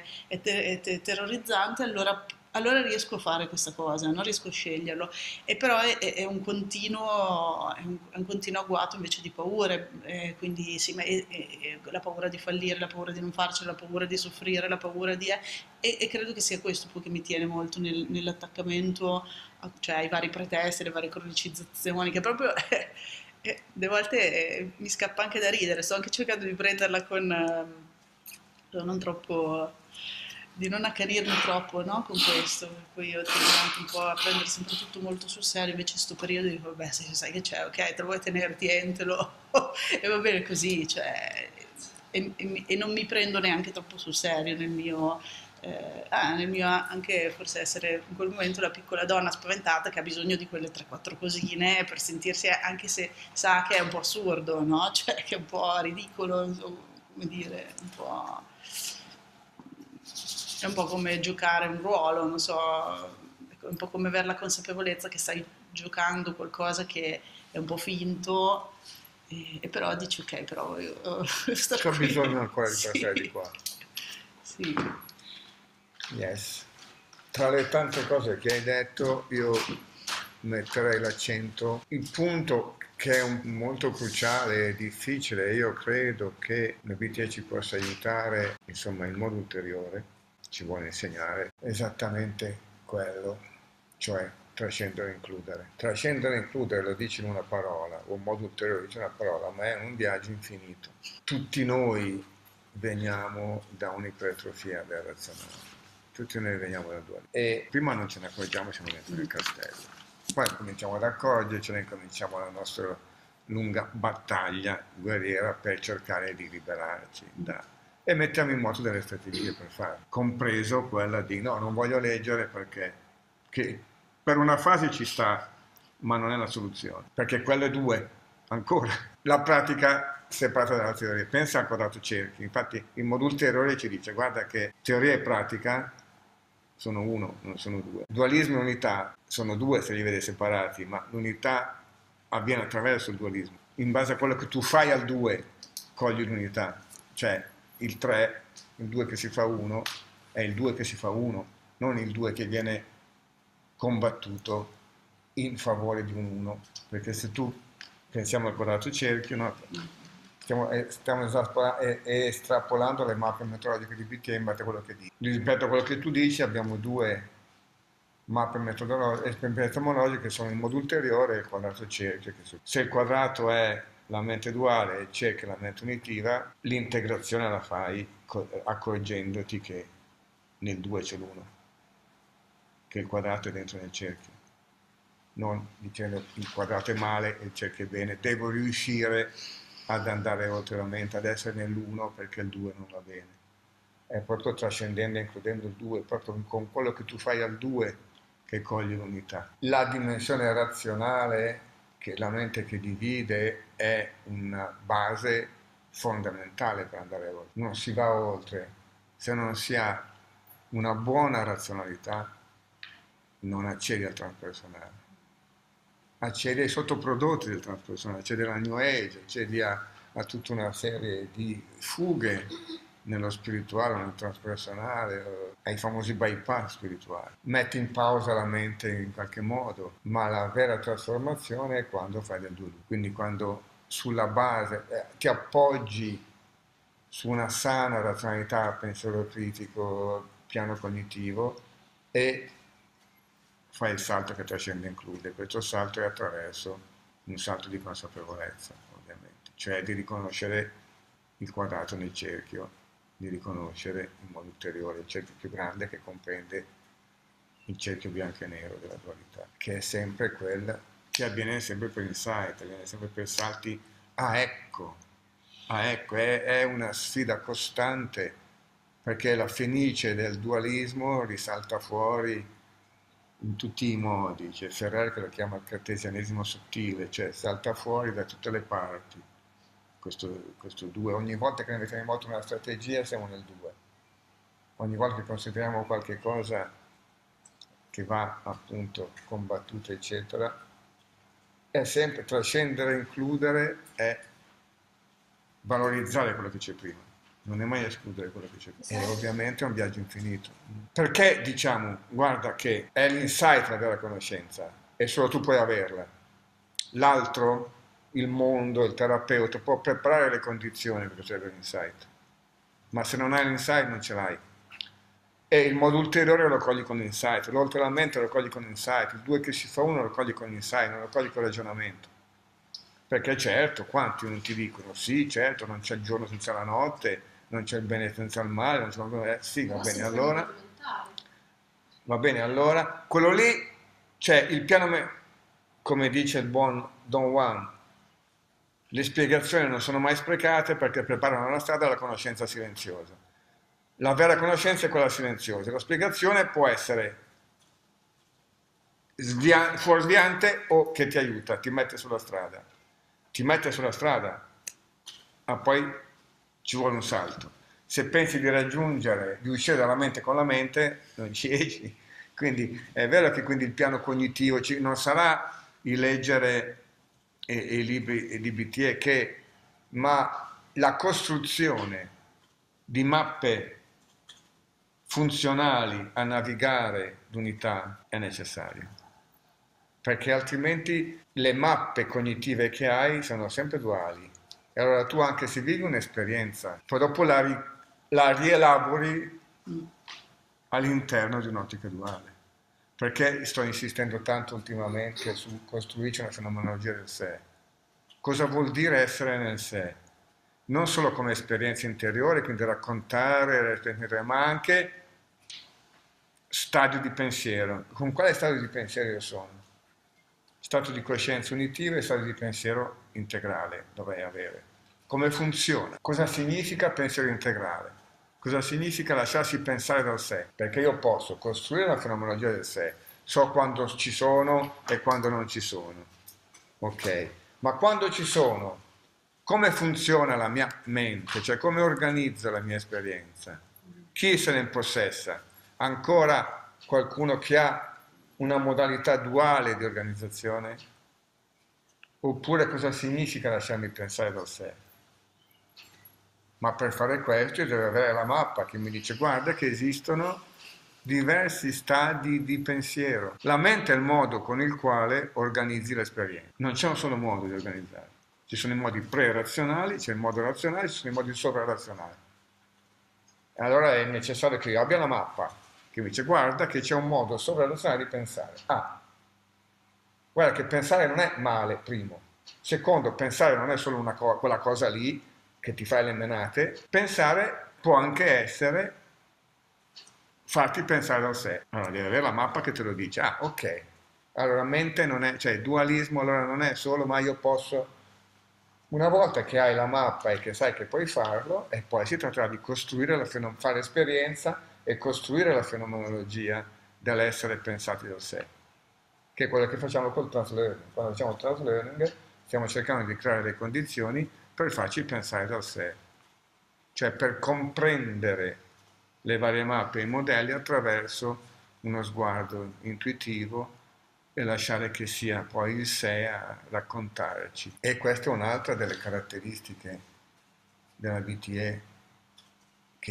è terrorizzante, allora riesco a fare questa cosa, non riesco a sceglierlo. E però è un continuo, è un continuo agguato invece di paure, quindi sì, la paura di fallire, la paura di non farcela, la paura di soffrire, la paura di... e credo che sia questo poi che mi tiene molto nell'attaccamento, cioè ai vari pretesti, alle varie cronicizzazioni, che proprio delle volte mi scappa anche da ridere, sto anche cercando di prenderla con non troppo, di non accanirmi troppo, no? Con questo, poi io tendo anche un po' a prendere sempre tutto molto sul serio, invece in questo periodo dico, vabbè, se sai che c'è, ok, te lo vuoi tenere, tientelo, e va bene così, cioè, e non mi prendo neanche troppo sul serio nel mio anche forse essere in quel momento la piccola donna spaventata che ha bisogno di quelle 3-4 cosine per sentirsi, anche se sa che è un po' assurdo, no? Cioè che è un po' ridicolo, insomma, come dire, è un po' come giocare un ruolo, non so, è un po' come avere la consapevolezza che stai giocando qualcosa che è un po' finto e però dici ok, però io sto C'ho qui. bisogno ancora di Sì. passare di qua. Sì. Yes. Tra le tante cose che hai detto, io metterei l'accento. Il punto che è molto cruciale e difficile, io credo che l'BTE ci possa aiutare, insomma, in modo ulteriore, ci vuole insegnare esattamente quello, cioè trascendere e includere. Trascendere e includere lo dice in una parola, o in modo ulteriore dice una parola, ma è un viaggio infinito. Tutti noi veniamo da un'ipertrofia del razionale. Tutti noi veniamo da due. E prima non ce ne accorgiamo, siamo dentro nel castello. Poi cominciamo ad accorgercene e cominciamo la nostra lunga battaglia guerriera per cercare di liberarci e mettiamo in moto delle strategie per farlo, compreso quella di no, non voglio leggere perché che per una fase ci sta, ma non è la soluzione, perché quelle due ancora. La pratica separata dalla teoria. Pensa al quadrato cerchi. Infatti il modulo ulteriore ci dice guarda che teoria e pratica sono uno, non sono due. Dualismo e unità sono due se li vede separati, ma l'unità avviene attraverso il dualismo. In base a quello che tu fai al 2 cogli l'unità, cioè il 3, il 2 che si fa 1 è il 2 che si fa 1, non il 2 che viene combattuto in favore di un 1, perché se tu pensiamo al quadrato cerchio, no? Stiamo estrapolando le mappe metodologiche di BT in base a quello che dici. Rispetto a quello che tu dici abbiamo due mappe epistemologiche che sono il modo ulteriore e il quadrato cerchio. Se il quadrato è la mente duale e il cerchio è la mente unitiva, l'integrazione la fai accorgendoti che nel 2 c'è l'1, che il quadrato è dentro nel cerchio. Non dicendo il quadrato è male e il cerchio è bene, devo riuscire ad andare oltre la mente, ad essere nell'1 perché il 2 non va bene. È proprio trascendendo e includendo il 2, proprio con quello che tu fai al 2 che cogli l'unità. La dimensione razionale, che la mente che divide, è una base fondamentale per andare oltre. Non si va oltre se non si ha una buona razionalità, non accedi al transpersonale. Accedi ai sottoprodotti del transpersonale, accedi alla New Age, accedi a tutta una serie di fughe nello spirituale, nel transpersonale, ai famosi bypass spirituali. Metti in pausa la mente in qualche modo, ma la vera trasformazione è quando fai del dualismo. Quindi quando sulla base ti appoggi su una sana razionalità, pensiero critico, piano cognitivo e fai il salto che trascende e include. Questo salto è attraverso un salto di consapevolezza, ovviamente, cioè di riconoscere il quadrato nel cerchio, di riconoscere in modo ulteriore il cerchio più grande che comprende il cerchio bianco e nero della dualità, che è sempre quella che avviene sempre per insight, avviene sempre per salti, è una sfida costante, perché la fenice del dualismo risalta fuori in tutti i modi, c'è Ferrer che lo chiama il cartesianesimo sottile, cioè salta fuori da tutte le parti. Questo due, ogni volta che ne mettiamo in moto una strategia siamo nel due, ogni volta che consideriamo qualche cosa che va appunto combattuta eccetera, è sempre trascendere, includere, è valorizzare quello che c'è prima, non è mai escludere quello che c'è prima, e ovviamente è un viaggio infinito, perché diciamo guarda che è l'insight la vera conoscenza e solo tu puoi averla, l'altro, il mondo, il terapeuta può preparare le condizioni per ricevere l'insight, ma se non hai l'insight non ce l'hai. E il modo ulteriore lo cogli con l'insight, l'oltre la mente lo cogli con l'insight, il due che si fa uno lo cogli con l'insight, non lo cogli con il ragionamento. Perché certo, quanti non ti dicono, sì, certo, non c'è il giorno senza la notte, non c'è il bene senza il male, non c'è... sì, va bene, allora, quello lì, c'è il piano, come dice il buon Don Juan, le spiegazioni non sono mai sprecate perché preparano la strada alla conoscenza silenziosa. La vera conoscenza è quella silenziosa, la spiegazione può essere fuorviante o che ti aiuta, ti mette sulla strada. Ti mette sulla strada, ma poi ci vuole un salto. Se pensi di raggiungere, di uscire dalla mente con la mente, non ci esci. Quindi è vero che quindi il piano cognitivo non sarà il leggere i libri di BTE, ma la costruzione di mappe funzionali a navigare d'unità è necessario, perché altrimenti le mappe cognitive che hai sono sempre duali. E allora tu anche se vivi un'esperienza, poi dopo la rielabori all'interno di un'ottica duale. Perché sto insistendo tanto ultimamente su costruirci una fenomenologia del sé? Cosa vuol dire essere nel sé? Non solo come esperienza interiore, quindi raccontare, ma anche stadio di pensiero. Con quale stadio di pensiero io sono? Stato di coscienza unitivo e stato di pensiero integrale dovrei avere. Come funziona? Cosa significa pensiero integrale? Cosa significa lasciarsi pensare dal sé? Perché io posso costruire una fenomenologia del sé, so quando ci sono e quando non ci sono. Ok? Ma quando ci sono, come funziona la mia mente? Cioè come organizzo la mia esperienza? Chi se ne impossessa? Ancora qualcuno che ha una modalità duale di organizzazione? Oppure cosa significa lasciarmi pensare dal sé? Ma per fare questo io devo avere la mappa che mi dice guarda che esistono diversi stadi di pensiero. La mente è il modo con il quale organizzi l'esperienza. Non c'è un solo modo di organizzare. Ci sono i modi pre-razionali, c'è il modo razionale, ci sono i modi sovra-razionali. E allora è necessario che io abbia la mappa che mi dice guarda che c'è un modo sovra-razionale di pensare. Guarda che pensare non è male, primo. Secondo, pensare non è solo quella cosa lì che ti fai le menate, pensare può anche essere farti pensare dal sé. Allora devi avere la mappa che te lo dice. Ok, allora mente non è, cioè dualismo allora non è solo ma io posso, una volta che hai la mappa e che sai che puoi farlo, e poi si tratterà di costruire fare esperienza e costruire la fenomenologia dell'essere pensati dal sé, che è quello che facciamo col translearning. Quando facciamo il translearning stiamo cercando di creare le condizioni per farci pensare dal sé, cioè per comprendere le varie mappe e i modelli attraverso uno sguardo intuitivo e lasciare che sia poi il sé a raccontarci. E questa è un'altra delle caratteristiche della BTE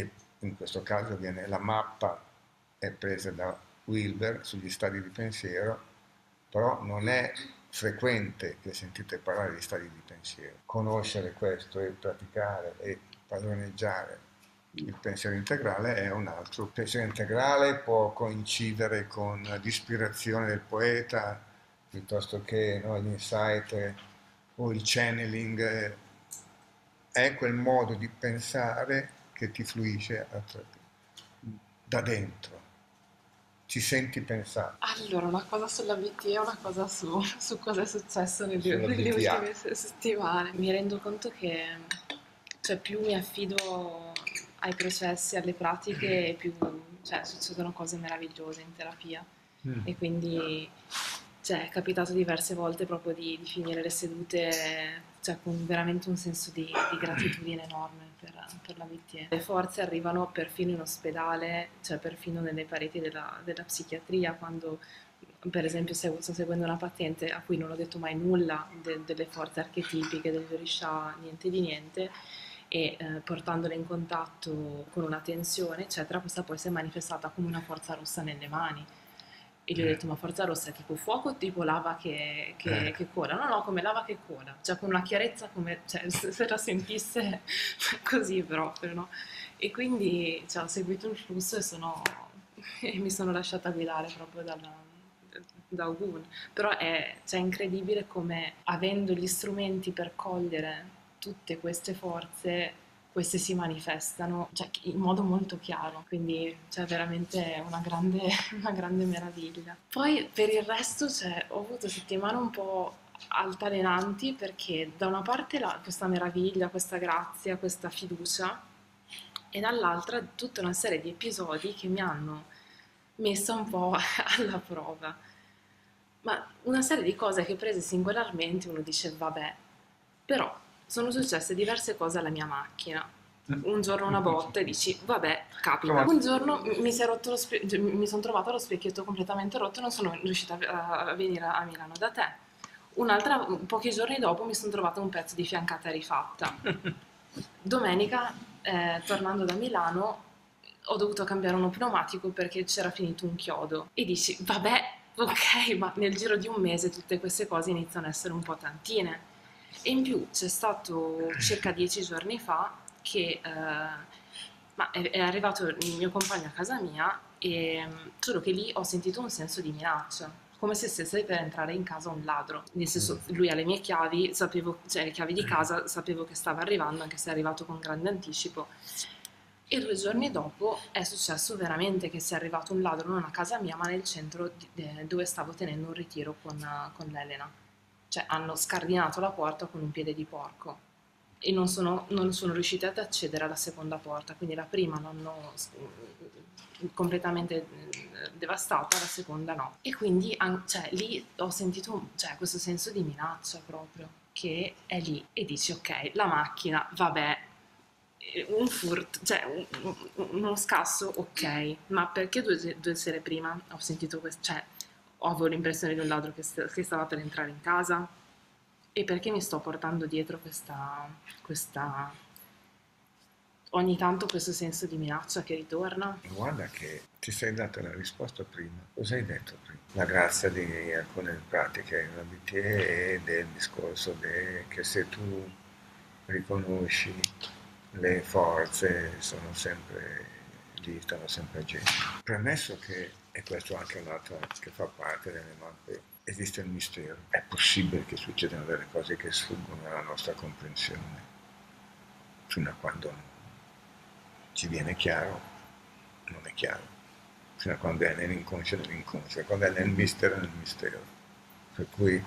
in questo caso la mappa è presa da Wilber sugli stadi di pensiero, però non è frequente che sentite parlare di stadi di pensiero. Conoscere questo e praticare e padroneggiare il pensiero integrale è un altro. Il pensiero integrale può coincidere con l'ispirazione del poeta, piuttosto che no, l'insight o il channeling. È quel modo di pensare che ti fluisce da dentro. Ci senti pensare. Allora, una cosa sulla BT e una cosa su cosa è successo nelle Sulla ultime BTA. settimane. Mi rendo conto che cioè, più mi affido ai processi, alle pratiche, e più cioè, succedono cose meravigliose in terapia. E quindi cioè, è capitato diverse volte proprio di finire le sedute cioè, con veramente un senso di gratitudine enorme per la BT. Le forze arrivano perfino in ospedale, cioè perfino nelle pareti della psichiatria, quando per esempio sto seguendo una paziente a cui non ho detto mai nulla delle forze archetipiche, del Orisha, niente di niente, e portandole in contatto con una tensione, eccetera, questa poi si è manifestata come una forza rossa nelle mani. E gli ho detto, ma forza rossa è tipo fuoco o tipo lava che cola? No, come lava che cola, cioè con una chiarezza come, cioè, se la sentisse così proprio, no? E quindi cioè, ho seguito il flusso e mi sono lasciata guidare proprio da Ogun. Però è cioè, incredibile come avendo gli strumenti per cogliere tutte queste forze, queste si manifestano cioè, in modo molto chiaro, quindi cioè, veramente una grande meraviglia. Poi per il resto cioè, ho avuto settimane un po' altalenanti perché da una parte questa meraviglia, questa grazia, questa fiducia e dall'altra tutta una serie di episodi che mi hanno messa un po' alla prova. Ma una serie di cose che prese singolarmente uno dice vabbè, però sono successe diverse cose alla mia macchina. Un giorno una botta e dici vabbè, capita. Un giorno mi sono trovata lo specchietto completamente rotto e non sono riuscita a venire a Milano da te. Pochi giorni dopo mi sono trovata un pezzo di fiancata rifatta. Domenica, tornando da Milano, ho dovuto cambiare uno pneumatico perché c'era finito un chiodo. E dici, vabbè, ok, ma nel giro di un mese tutte queste cose iniziano a essere un po' tantine. E in più c'è stato circa 10 giorni fa che ma è arrivato il mio compagno a casa mia e solo che lì ho sentito un senso di minaccia, come se stesse per entrare in casa un ladro. Nel senso, lui ha le mie chiavi, sapevo, cioè le chiavi di casa, sapevo che stava arrivando, anche se è arrivato con grande anticipo. E 2 giorni dopo è successo veramente che sia arrivato un ladro non a casa mia, ma nel centro dove stavo tenendo un ritiro con l'Elena. Cioè hanno scardinato la porta con un piede di porco e non sono riusciti ad accedere alla seconda porta, quindi la prima l'hanno completamente devastata, la seconda no. E quindi cioè, lì ho sentito cioè, questo senso di minaccia proprio, che è lì e dici ok, la macchina, vabbè, un furto, cioè uno scasso, ok, ma perché due sere prima ho sentito questo, cioè ho avuto l'impressione di un ladro che stava per entrare in casa e perché mi sto portando dietro questa ogni tanto questo senso di minaccia che ritorna. Guarda che ti sei data la risposta prima. Cosa hai detto prima? La grazia di alcune pratiche in ABT e del discorso che se tu riconosci le forze sono sempre lì, stanno sempre agendo. Premesso che, e questo anche un altro che fa parte delle mappe, esiste il mistero. È possibile che succedano delle cose che sfuggono alla nostra comprensione, fino a quando ci viene chiaro, non è chiaro, fino a quando è nell'inconscio, quando è nel mistero, nel mistero. Per cui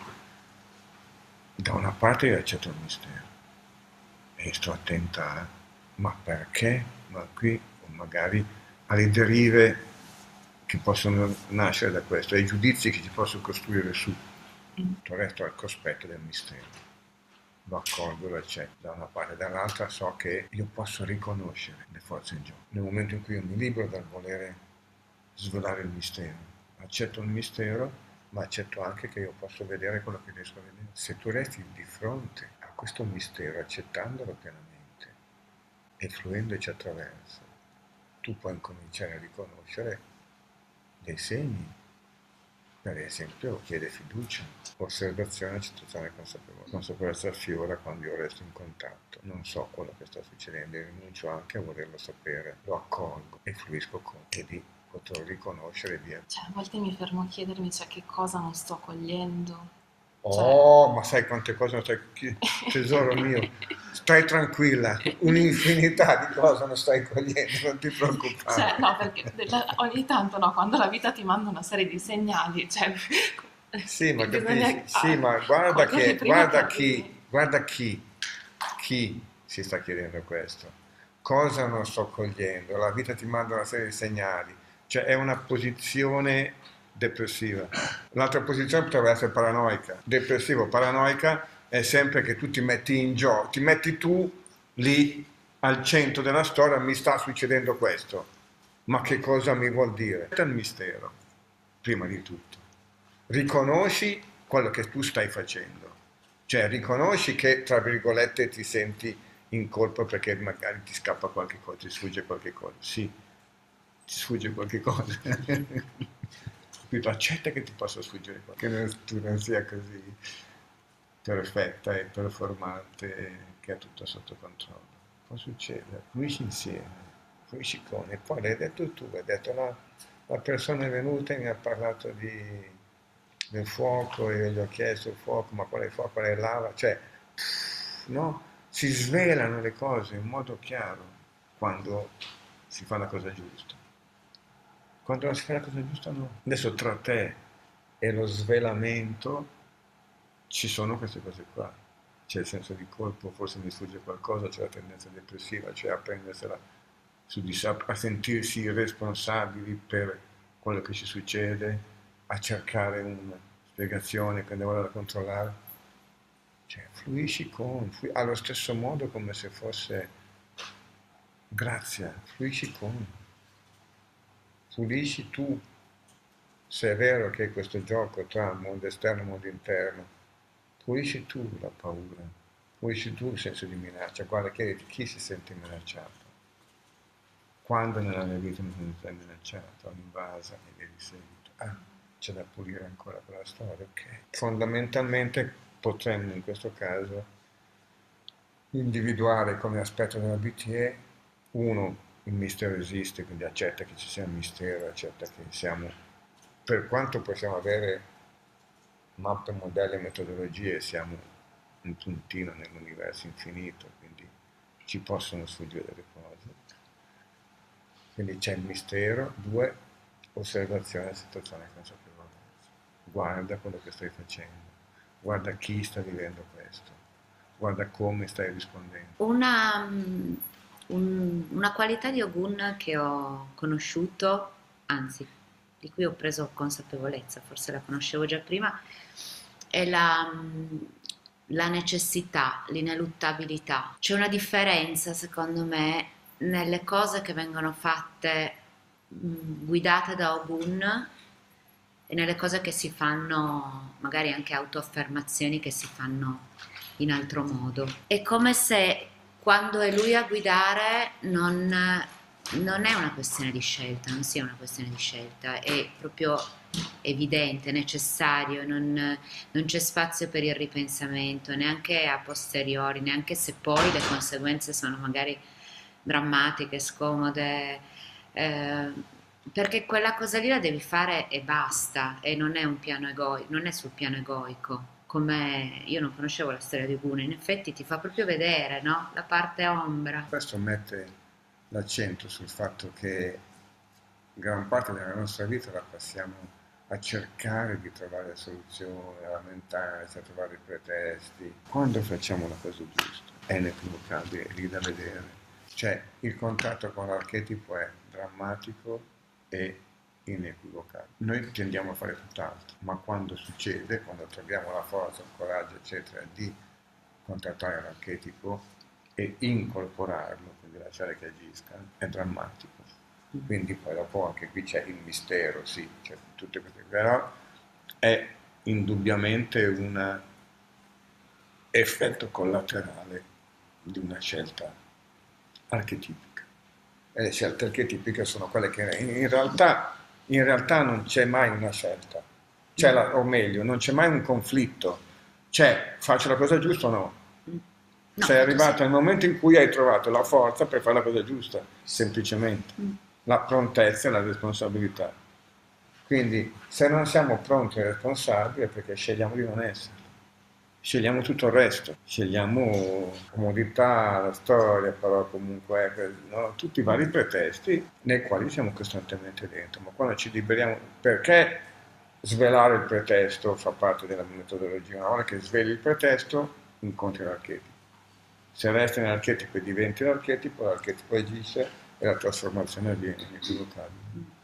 da una parte io accetto il mistero e sto attenta ma perché? Ma qui o magari alle derive che possono nascere da questo, ai giudizi che ci possono costruire su. Tutto il resto al cospetto del mistero. Lo accolgo, lo accetto da una parte, dall'altra so che io posso riconoscere le forze in gioco. Nel momento in cui io mi libero dal volere svelare il mistero, accetto il mistero, ma accetto anche che io posso vedere quello che riesco a vedere. Se tu resti di fronte a questo mistero, accettandolo pienamente e fluendoci attraverso, tu puoi incominciare a riconoscere dei segni. Per esempio, chiede fiducia, osservazione, accettazione, consapevolezza affiora quando io resto in contatto. Non so quello che sta succedendo e rinuncio anche a volerlo sapere, lo accolgo e fluisco con e di poter riconoscere via. Cioè, a volte mi fermo a chiedermi, cioè, che cosa non sto cogliendo. Oh, ma sai quante cose non stai... Tesoro mio, stai tranquilla, un'infinità di cose non stai cogliendo, non ti preoccupare. Cioè, no, perché ogni tanto, no, quando la vita ti manda una serie di segnali, cioè... Sì, ma bisogna capisci? Sì, ma guarda coglierli prima chi si sta chiedendo questo. Cosa non sto cogliendo? La vita ti manda una serie di segnali, cioè è una posizione depressiva. L'altra posizione potrebbe essere paranoica. Depressivo, paranoica è sempre che tu ti metti in gioco, ti metti tu lì al centro della storia, mi sta succedendo questo. Ma che cosa mi vuol dire? È il mistero, prima di tutto. Riconosci quello che tu stai facendo, cioè riconosci che, tra virgolette, ti senti in colpa perché magari ti scappa qualche cosa, ti sfugge qualche cosa. Sì, ti sfugge qualche cosa. Quindi accetta che ti possa sfuggire qualche cosa, che tu non sia così perfetta e performante, che ha tutto sotto controllo. Può succedere, fluisci insieme, fluisci con, e poi l'hai detto tu, hai detto la persona è venuta e mi ha parlato del fuoco e gli ho chiesto il fuoco, ma qual è il fuoco, qual è lava, cioè, no? Si svelano le cose in modo chiaro quando si fa la cosa giusta. Quando non si fa la cosa giusta no. Adesso tra te e lo svelamento ci sono queste cose qua. C'è il senso di colpo, forse mi sfugge qualcosa, c'è la tendenza depressiva, cioè a prendersela su di sé, a sentirsi responsabili per quello che ci succede, a cercare una spiegazione che devo da controllare. Cioè, fluisci allo stesso modo come se fosse grazia, fluisci con. Fluisci tu, se è vero che questo gioco tra mondo esterno e mondo interno, fluisci tu la paura, fluisci tu il senso di minaccia. Guarda, chiediti chi si sente minacciato. Quando nella mia vita mi sono sentito minacciato, invasa e via di seguito. C'è da pulire ancora quella storia, ok. Fondamentalmente potremmo in questo caso individuare come aspetto della BTE, uno, il mistero esiste, quindi accetta che ci sia un mistero, accetta che siamo, per quanto possiamo avere mappe, modelli, metodologie, siamo un puntino nell'universo infinito, quindi ci possono sfuggire delle cose. Quindi c'è il mistero. Due, osservazione, situazione e consapevolezza. Guarda quello che stai facendo, guarda chi sta vivendo questo, guarda come stai rispondendo. Una qualità di Ogun che ho conosciuto, anzi, di cui ho preso consapevolezza, forse la conoscevo già prima, è la necessità, l'ineluttabilità. C'è una differenza, secondo me, nelle cose che vengono fatte guidate da Ogun e nelle cose che si fanno, magari anche autoaffermazioni che si fanno in altro modo. È come se quando è lui a guidare non è una questione di scelta, non sia una questione di scelta, è proprio evidente, necessario, non c'è spazio per il ripensamento, neanche a posteriori, neanche se poi le conseguenze sono magari drammatiche, scomode, perché quella cosa lì la devi fare e basta, e non è un piano non è sul piano egoico. Come io non conoscevo la storia di Ogun, in effetti ti fa proprio vedere, no? La parte ombra. Questo mette l'accento sul fatto che gran parte della nostra vita la passiamo a cercare di trovare soluzioni, a lamentarci, a trovare pretesti. Quando facciamo la cosa giusta è inequivocabile, è lì da vedere. Cioè il contatto con l'archetipo è drammatico e inequivocabile. Noi tendiamo a fare tutt'altro, ma quando succede, quando troviamo la forza, il coraggio, eccetera, di contattare l'archetipo e incorporarlo, quindi lasciare che agisca, è drammatico. Quindi poi dopo anche qui c'è il mistero, sì, c'è tutte queste, però è indubbiamente un effetto collaterale di una scelta archetipica. e le scelte archetipiche sono quelle che in realtà non c'è mai una scelta, o meglio, non c'è mai un conflitto, faccio la cosa giusta o no? Sei arrivato al momento in cui hai trovato la forza per fare la cosa giusta, semplicemente, la prontezza e la responsabilità. Quindi se non siamo pronti e responsabili è perché scegliamo di non essere. Scegliamo tutto il resto, scegliamo comodità, la storia, però comunque no? Tutti i vari pretesti nei quali siamo costantemente dentro. Ma quando ci liberiamo, perché svelare il pretesto fa parte della metodologia? Una volta che sveli il pretesto, incontri l'archetipo. Se resti nell'archetipo e diventi l'archetipo agisce e la trasformazione avviene inequivocabile.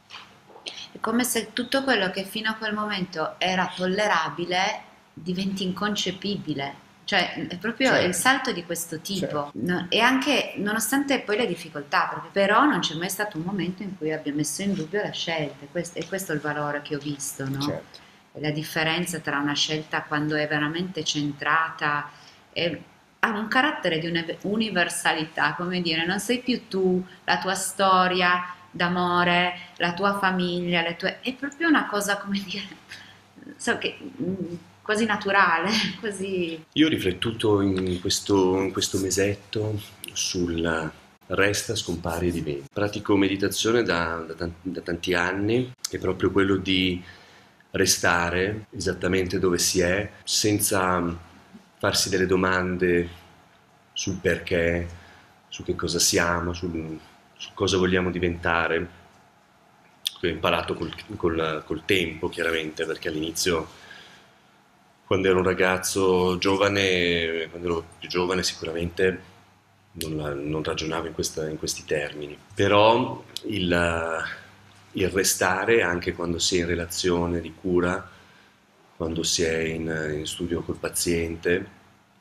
È come se tutto quello che fino a quel momento era tollerabile diventi inconcepibile, cioè è proprio il salto di questo tipo, no? E anche nonostante poi le difficoltà, perché però non c'è mai stato un momento in cui abbia messo in dubbio la scelta, e questo è il valore che ho visto, no? Certo. E la differenza tra una scelta quando è veramente centrata e ha un carattere di universalità, come dire, non sei più tu, la tua storia d'amore, la tua famiglia, è proprio una cosa, come dire, so che quasi naturale, quasi. Io ho riflettuto in questo mesetto sul resta, scompari e diventi. Pratico meditazione da tanti anni, è proprio quello di restare esattamente dove si è, senza farsi delle domande sul perché, su che cosa siamo, su cosa vogliamo diventare. Ho imparato col tempo, chiaramente, perché all'inizio, quando ero un ragazzo giovane, quando ero più giovane, sicuramente non ragionavo in questi termini. Però il restare, anche quando si è in relazione di cura, quando si è in studio col paziente,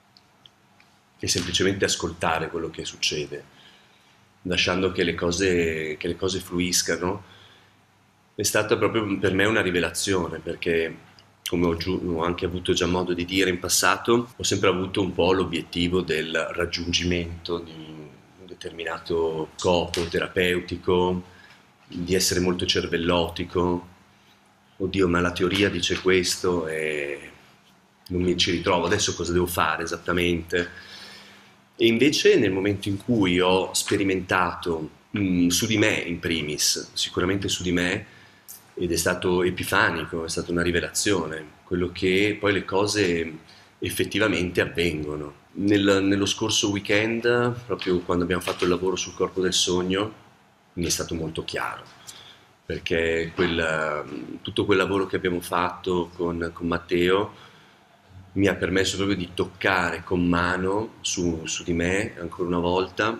è semplicemente ascoltare quello che succede, lasciando che le cose fluiscano, è stata proprio per me una rivelazione, perché, come ho anche avuto già modo di dire in passato, ho sempre avuto un po' l'obiettivo del raggiungimento di un determinato scopo terapeutico, di essere molto cervellotico. Oddio, ma la teoria dice questo e non mi ci ritrovo, adesso cosa devo fare esattamente? E invece nel momento in cui ho sperimentato su di me in primis, sicuramente su di me, ed è stato epifanico, è stata una rivelazione, quello che poi le cose effettivamente avvengono. Nello scorso weekend, proprio quando abbiamo fatto il lavoro sul corpo del sogno, mi è stato molto chiaro, perché tutto quel lavoro che abbiamo fatto con Matteo mi ha permesso proprio di toccare con mano su di me, ancora una volta,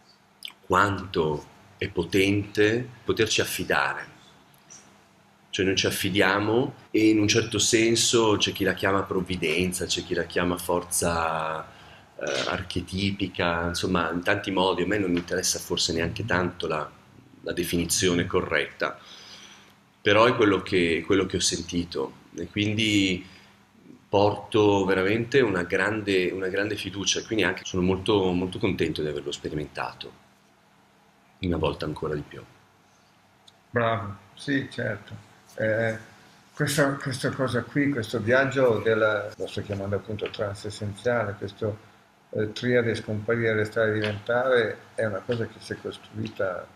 quanto è potente poterci affidare. Cioè noi ci affidiamo e in un certo senso c'è chi la chiama provvidenza, c'è chi la chiama forza archetipica, insomma in tanti modi. A me non mi interessa forse neanche tanto la definizione corretta, però è quello che ho sentito, e quindi porto veramente una grande fiducia, e quindi anche sono molto, molto contento di averlo sperimentato una volta ancora di più. Bravo, sì, certo. Questa cosa qui, questo viaggio lo sto chiamando appunto transessenziale, questo triade scomparire, restare, diventare, è una cosa che si è costruita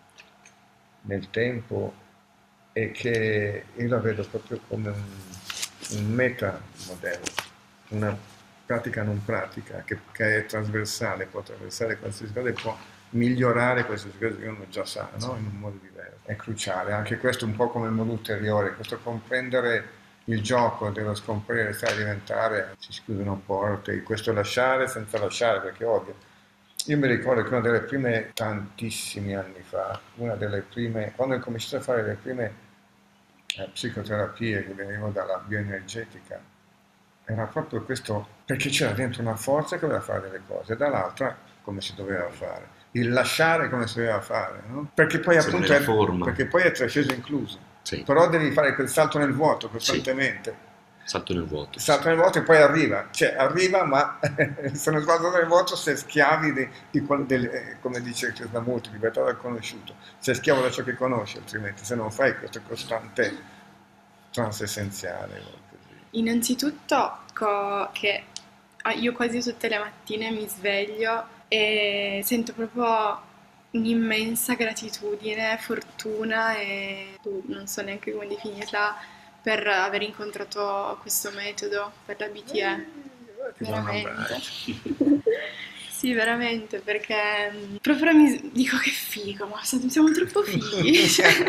nel tempo e che io la vedo proprio come un metamodello, una pratica non pratica che è trasversale, può attraversare qualsiasi cosa e può migliorare qualsiasi cosa che uno già sa, no? In un modo diverso. È cruciale, anche questo un po' come modo ulteriore, questo comprendere il gioco dello scomparire, restare, diventare, si schiudono porte, questo lasciare senza lasciare, perché ovvio. Io mi ricordo che una delle prime, tantissimi anni fa, quando ho cominciato a fare le prime psicoterapie che venivano dalla bioenergetica, era proprio questo, perché c'era dentro una forza che voleva fare delle cose e dall'altra come si doveva fare, il lasciare come si doveva fare, no? Perché poi appunto perché poi è trasceso incluso, sì. Però devi fare quel salto nel vuoto costantemente, sì. Salto nel vuoto. Salto nel vuoto e poi arriva, ma sono saltato nel vuoto se schiavi come dice Krishnamurti, libertà dal conosciuto, sei schiavo da ciò che conosci, altrimenti se non fai questo costante transessenziale. Innanzitutto che io quasi tutte le mattine mi sveglio e sento proprio un'immensa gratitudine, fortuna e non so neanche come definirla, per aver incontrato questo metodo per la BTE. Veramente. Sì, veramente, perché proprio mi dico che figo, ma siamo troppo fighi.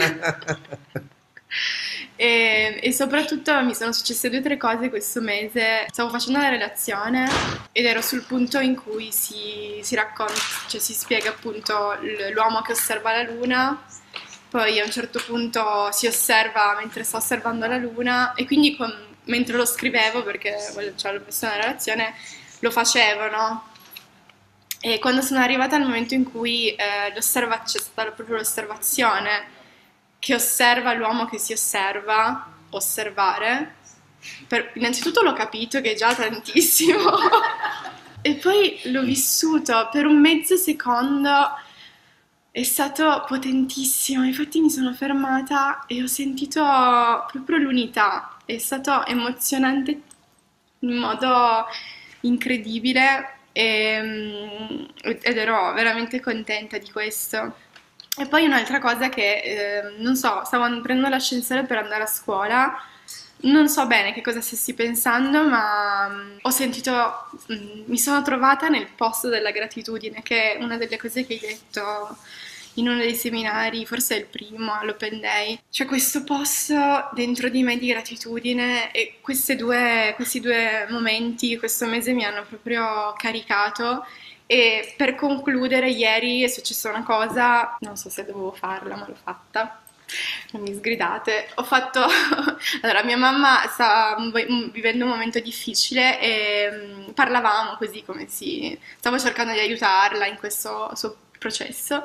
E soprattutto mi sono successe 2 o 3 cose questo mese. Stavo facendo una relazione ed ero sul punto in cui si racconta, cioè si spiega appunto l'uomo che osserva la luna. Poi a un certo punto si osserva mentre sta osservando la luna e quindi mentre lo scrivevo, perché c'era una relazione, lo facevo, no? E quando sono arrivata al momento in cui c'è stata proprio l'osservazione che osserva l'uomo che si osservare, innanzitutto l'ho capito che è già tantissimo e poi l'ho vissuto per un mezzo secondo. È stato potentissimo, infatti mi sono fermata e ho sentito proprio l'unità, è stato emozionante in modo incredibile ed ero veramente contenta di questo. E poi un'altra cosa che, non so, stavo prendendo l'ascensore per andare a scuola, non so bene che cosa stessi pensando, ma ho sentito, mi sono trovata nel posto della gratitudine, che è una delle cose che hai detto in uno dei seminari, forse è il primo, all'Open Day. C'è questo posto dentro di me di gratitudine e questi due momenti questo mese mi hanno proprio caricato. E per concludere, ieri è successa una cosa, non so se dovevo farla, ma l'ho fatta. Non mi sgridate. Allora, mia mamma sta vivendo un momento difficile e parlavamo così stavo cercando di aiutarla in questo suo processo.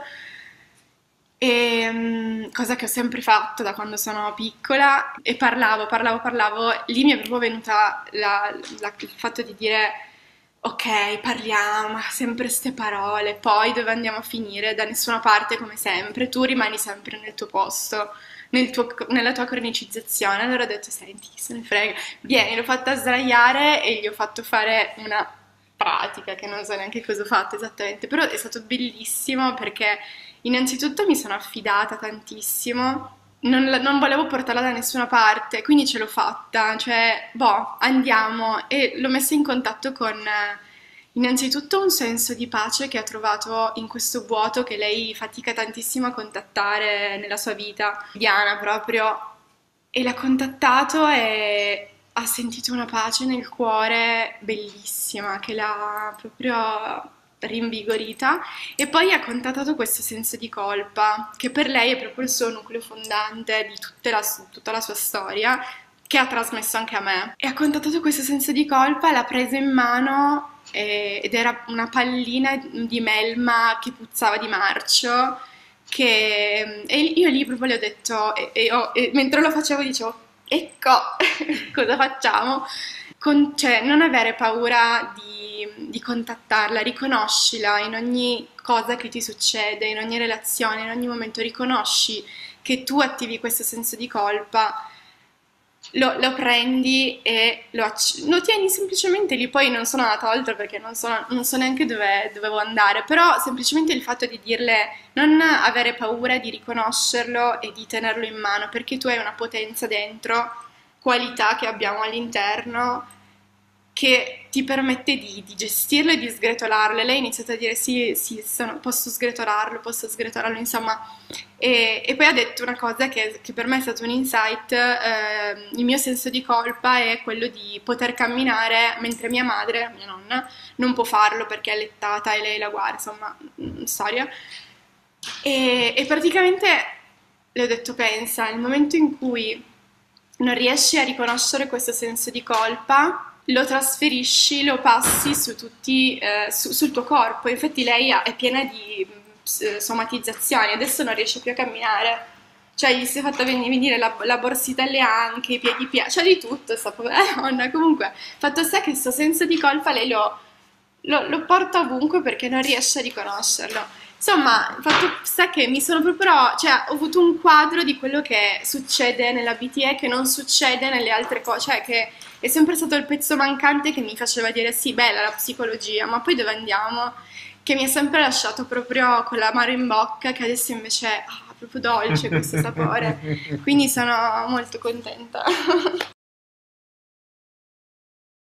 Cosa che ho sempre fatto da quando sono piccola, e parlavo, lì mi è proprio venuta il fatto di dire ok, parliamo, sempre ste parole, poi dove andiamo a finire? Da nessuna parte come sempre, tu rimani sempre nel tuo posto, nella tua cronicizzazione. Allora ho detto, senti, chi se ne frega, vieni, l'ho fatta sdraiare e gli ho fatto fare una pratica, che non so neanche cosa ho fatto esattamente, però è stato bellissimo perché innanzitutto mi sono affidata tantissimo, non volevo portarla da nessuna parte, quindi ce l'ho fatta, cioè, andiamo, e l'ho messa in contatto con innanzitutto un senso di pace che ha trovato in questo vuoto che lei fatica tantissimo a contattare nella sua vita quotidiana proprio, e l'ha contattato e ha sentito una pace nel cuore bellissima che l'ha proprio rinvigorita, e poi ha contattato questo senso di colpa che per lei è proprio il suo nucleo fondante di tutta la sua storia, che ha trasmesso anche a me, e ha contattato questo senso di colpa, l'ha preso in mano ed era una pallina di melma che puzzava di marcio, e io lì proprio le ho detto, e mentre lo facevo dicevo ecco cosa facciamo? Cioè, non avere paura di contattarla, riconoscila in ogni cosa che ti succede, in ogni relazione, in ogni momento, riconosci che tu attivi questo senso di colpa, lo prendi e lo tieni semplicemente lì. Poi non sono andata oltre perché non so neanche dove dovevo andare, però semplicemente il fatto di dirle non avere paura di riconoscerlo e di tenerlo in mano, perché tu hai una potenza dentro, qualità che abbiamo all'interno, che ti permette di gestirlo e di sgretolarlo. Lei ha iniziato a dire sì, posso sgretolarlo, insomma, e poi ha detto una cosa che per me è stato un insight. Il mio senso di colpa è quello di poter camminare mentre mia madre, mia nonna, non può farlo perché è allettata e lei la guarda, insomma, storia. E praticamente le ho detto, pensa, nel momento in cui non riesci a riconoscere questo senso di colpa, lo trasferisci, lo passi su sul tuo corpo. Infatti lei è piena di somatizzazioni, adesso non riesce più a camminare, cioè gli si è fatta venire la borsita alle anche, i piedi piani, cioè di tutto sta povera donna. Comunque, fatto sta che questo senso di colpa lei lo porta ovunque perché non riesce a riconoscerlo. Insomma, fatto sta che mi sono proprio, cioè ho avuto un quadro di quello che succede nella BTE che non succede nelle altre cose, cioè che è sempre stato il pezzo mancante che mi faceva dire sì, bella la psicologia, ma poi dove andiamo? Che mi ha sempre lasciato proprio con l'amaro in bocca, che adesso invece è proprio dolce questo sapore, quindi sono molto contenta.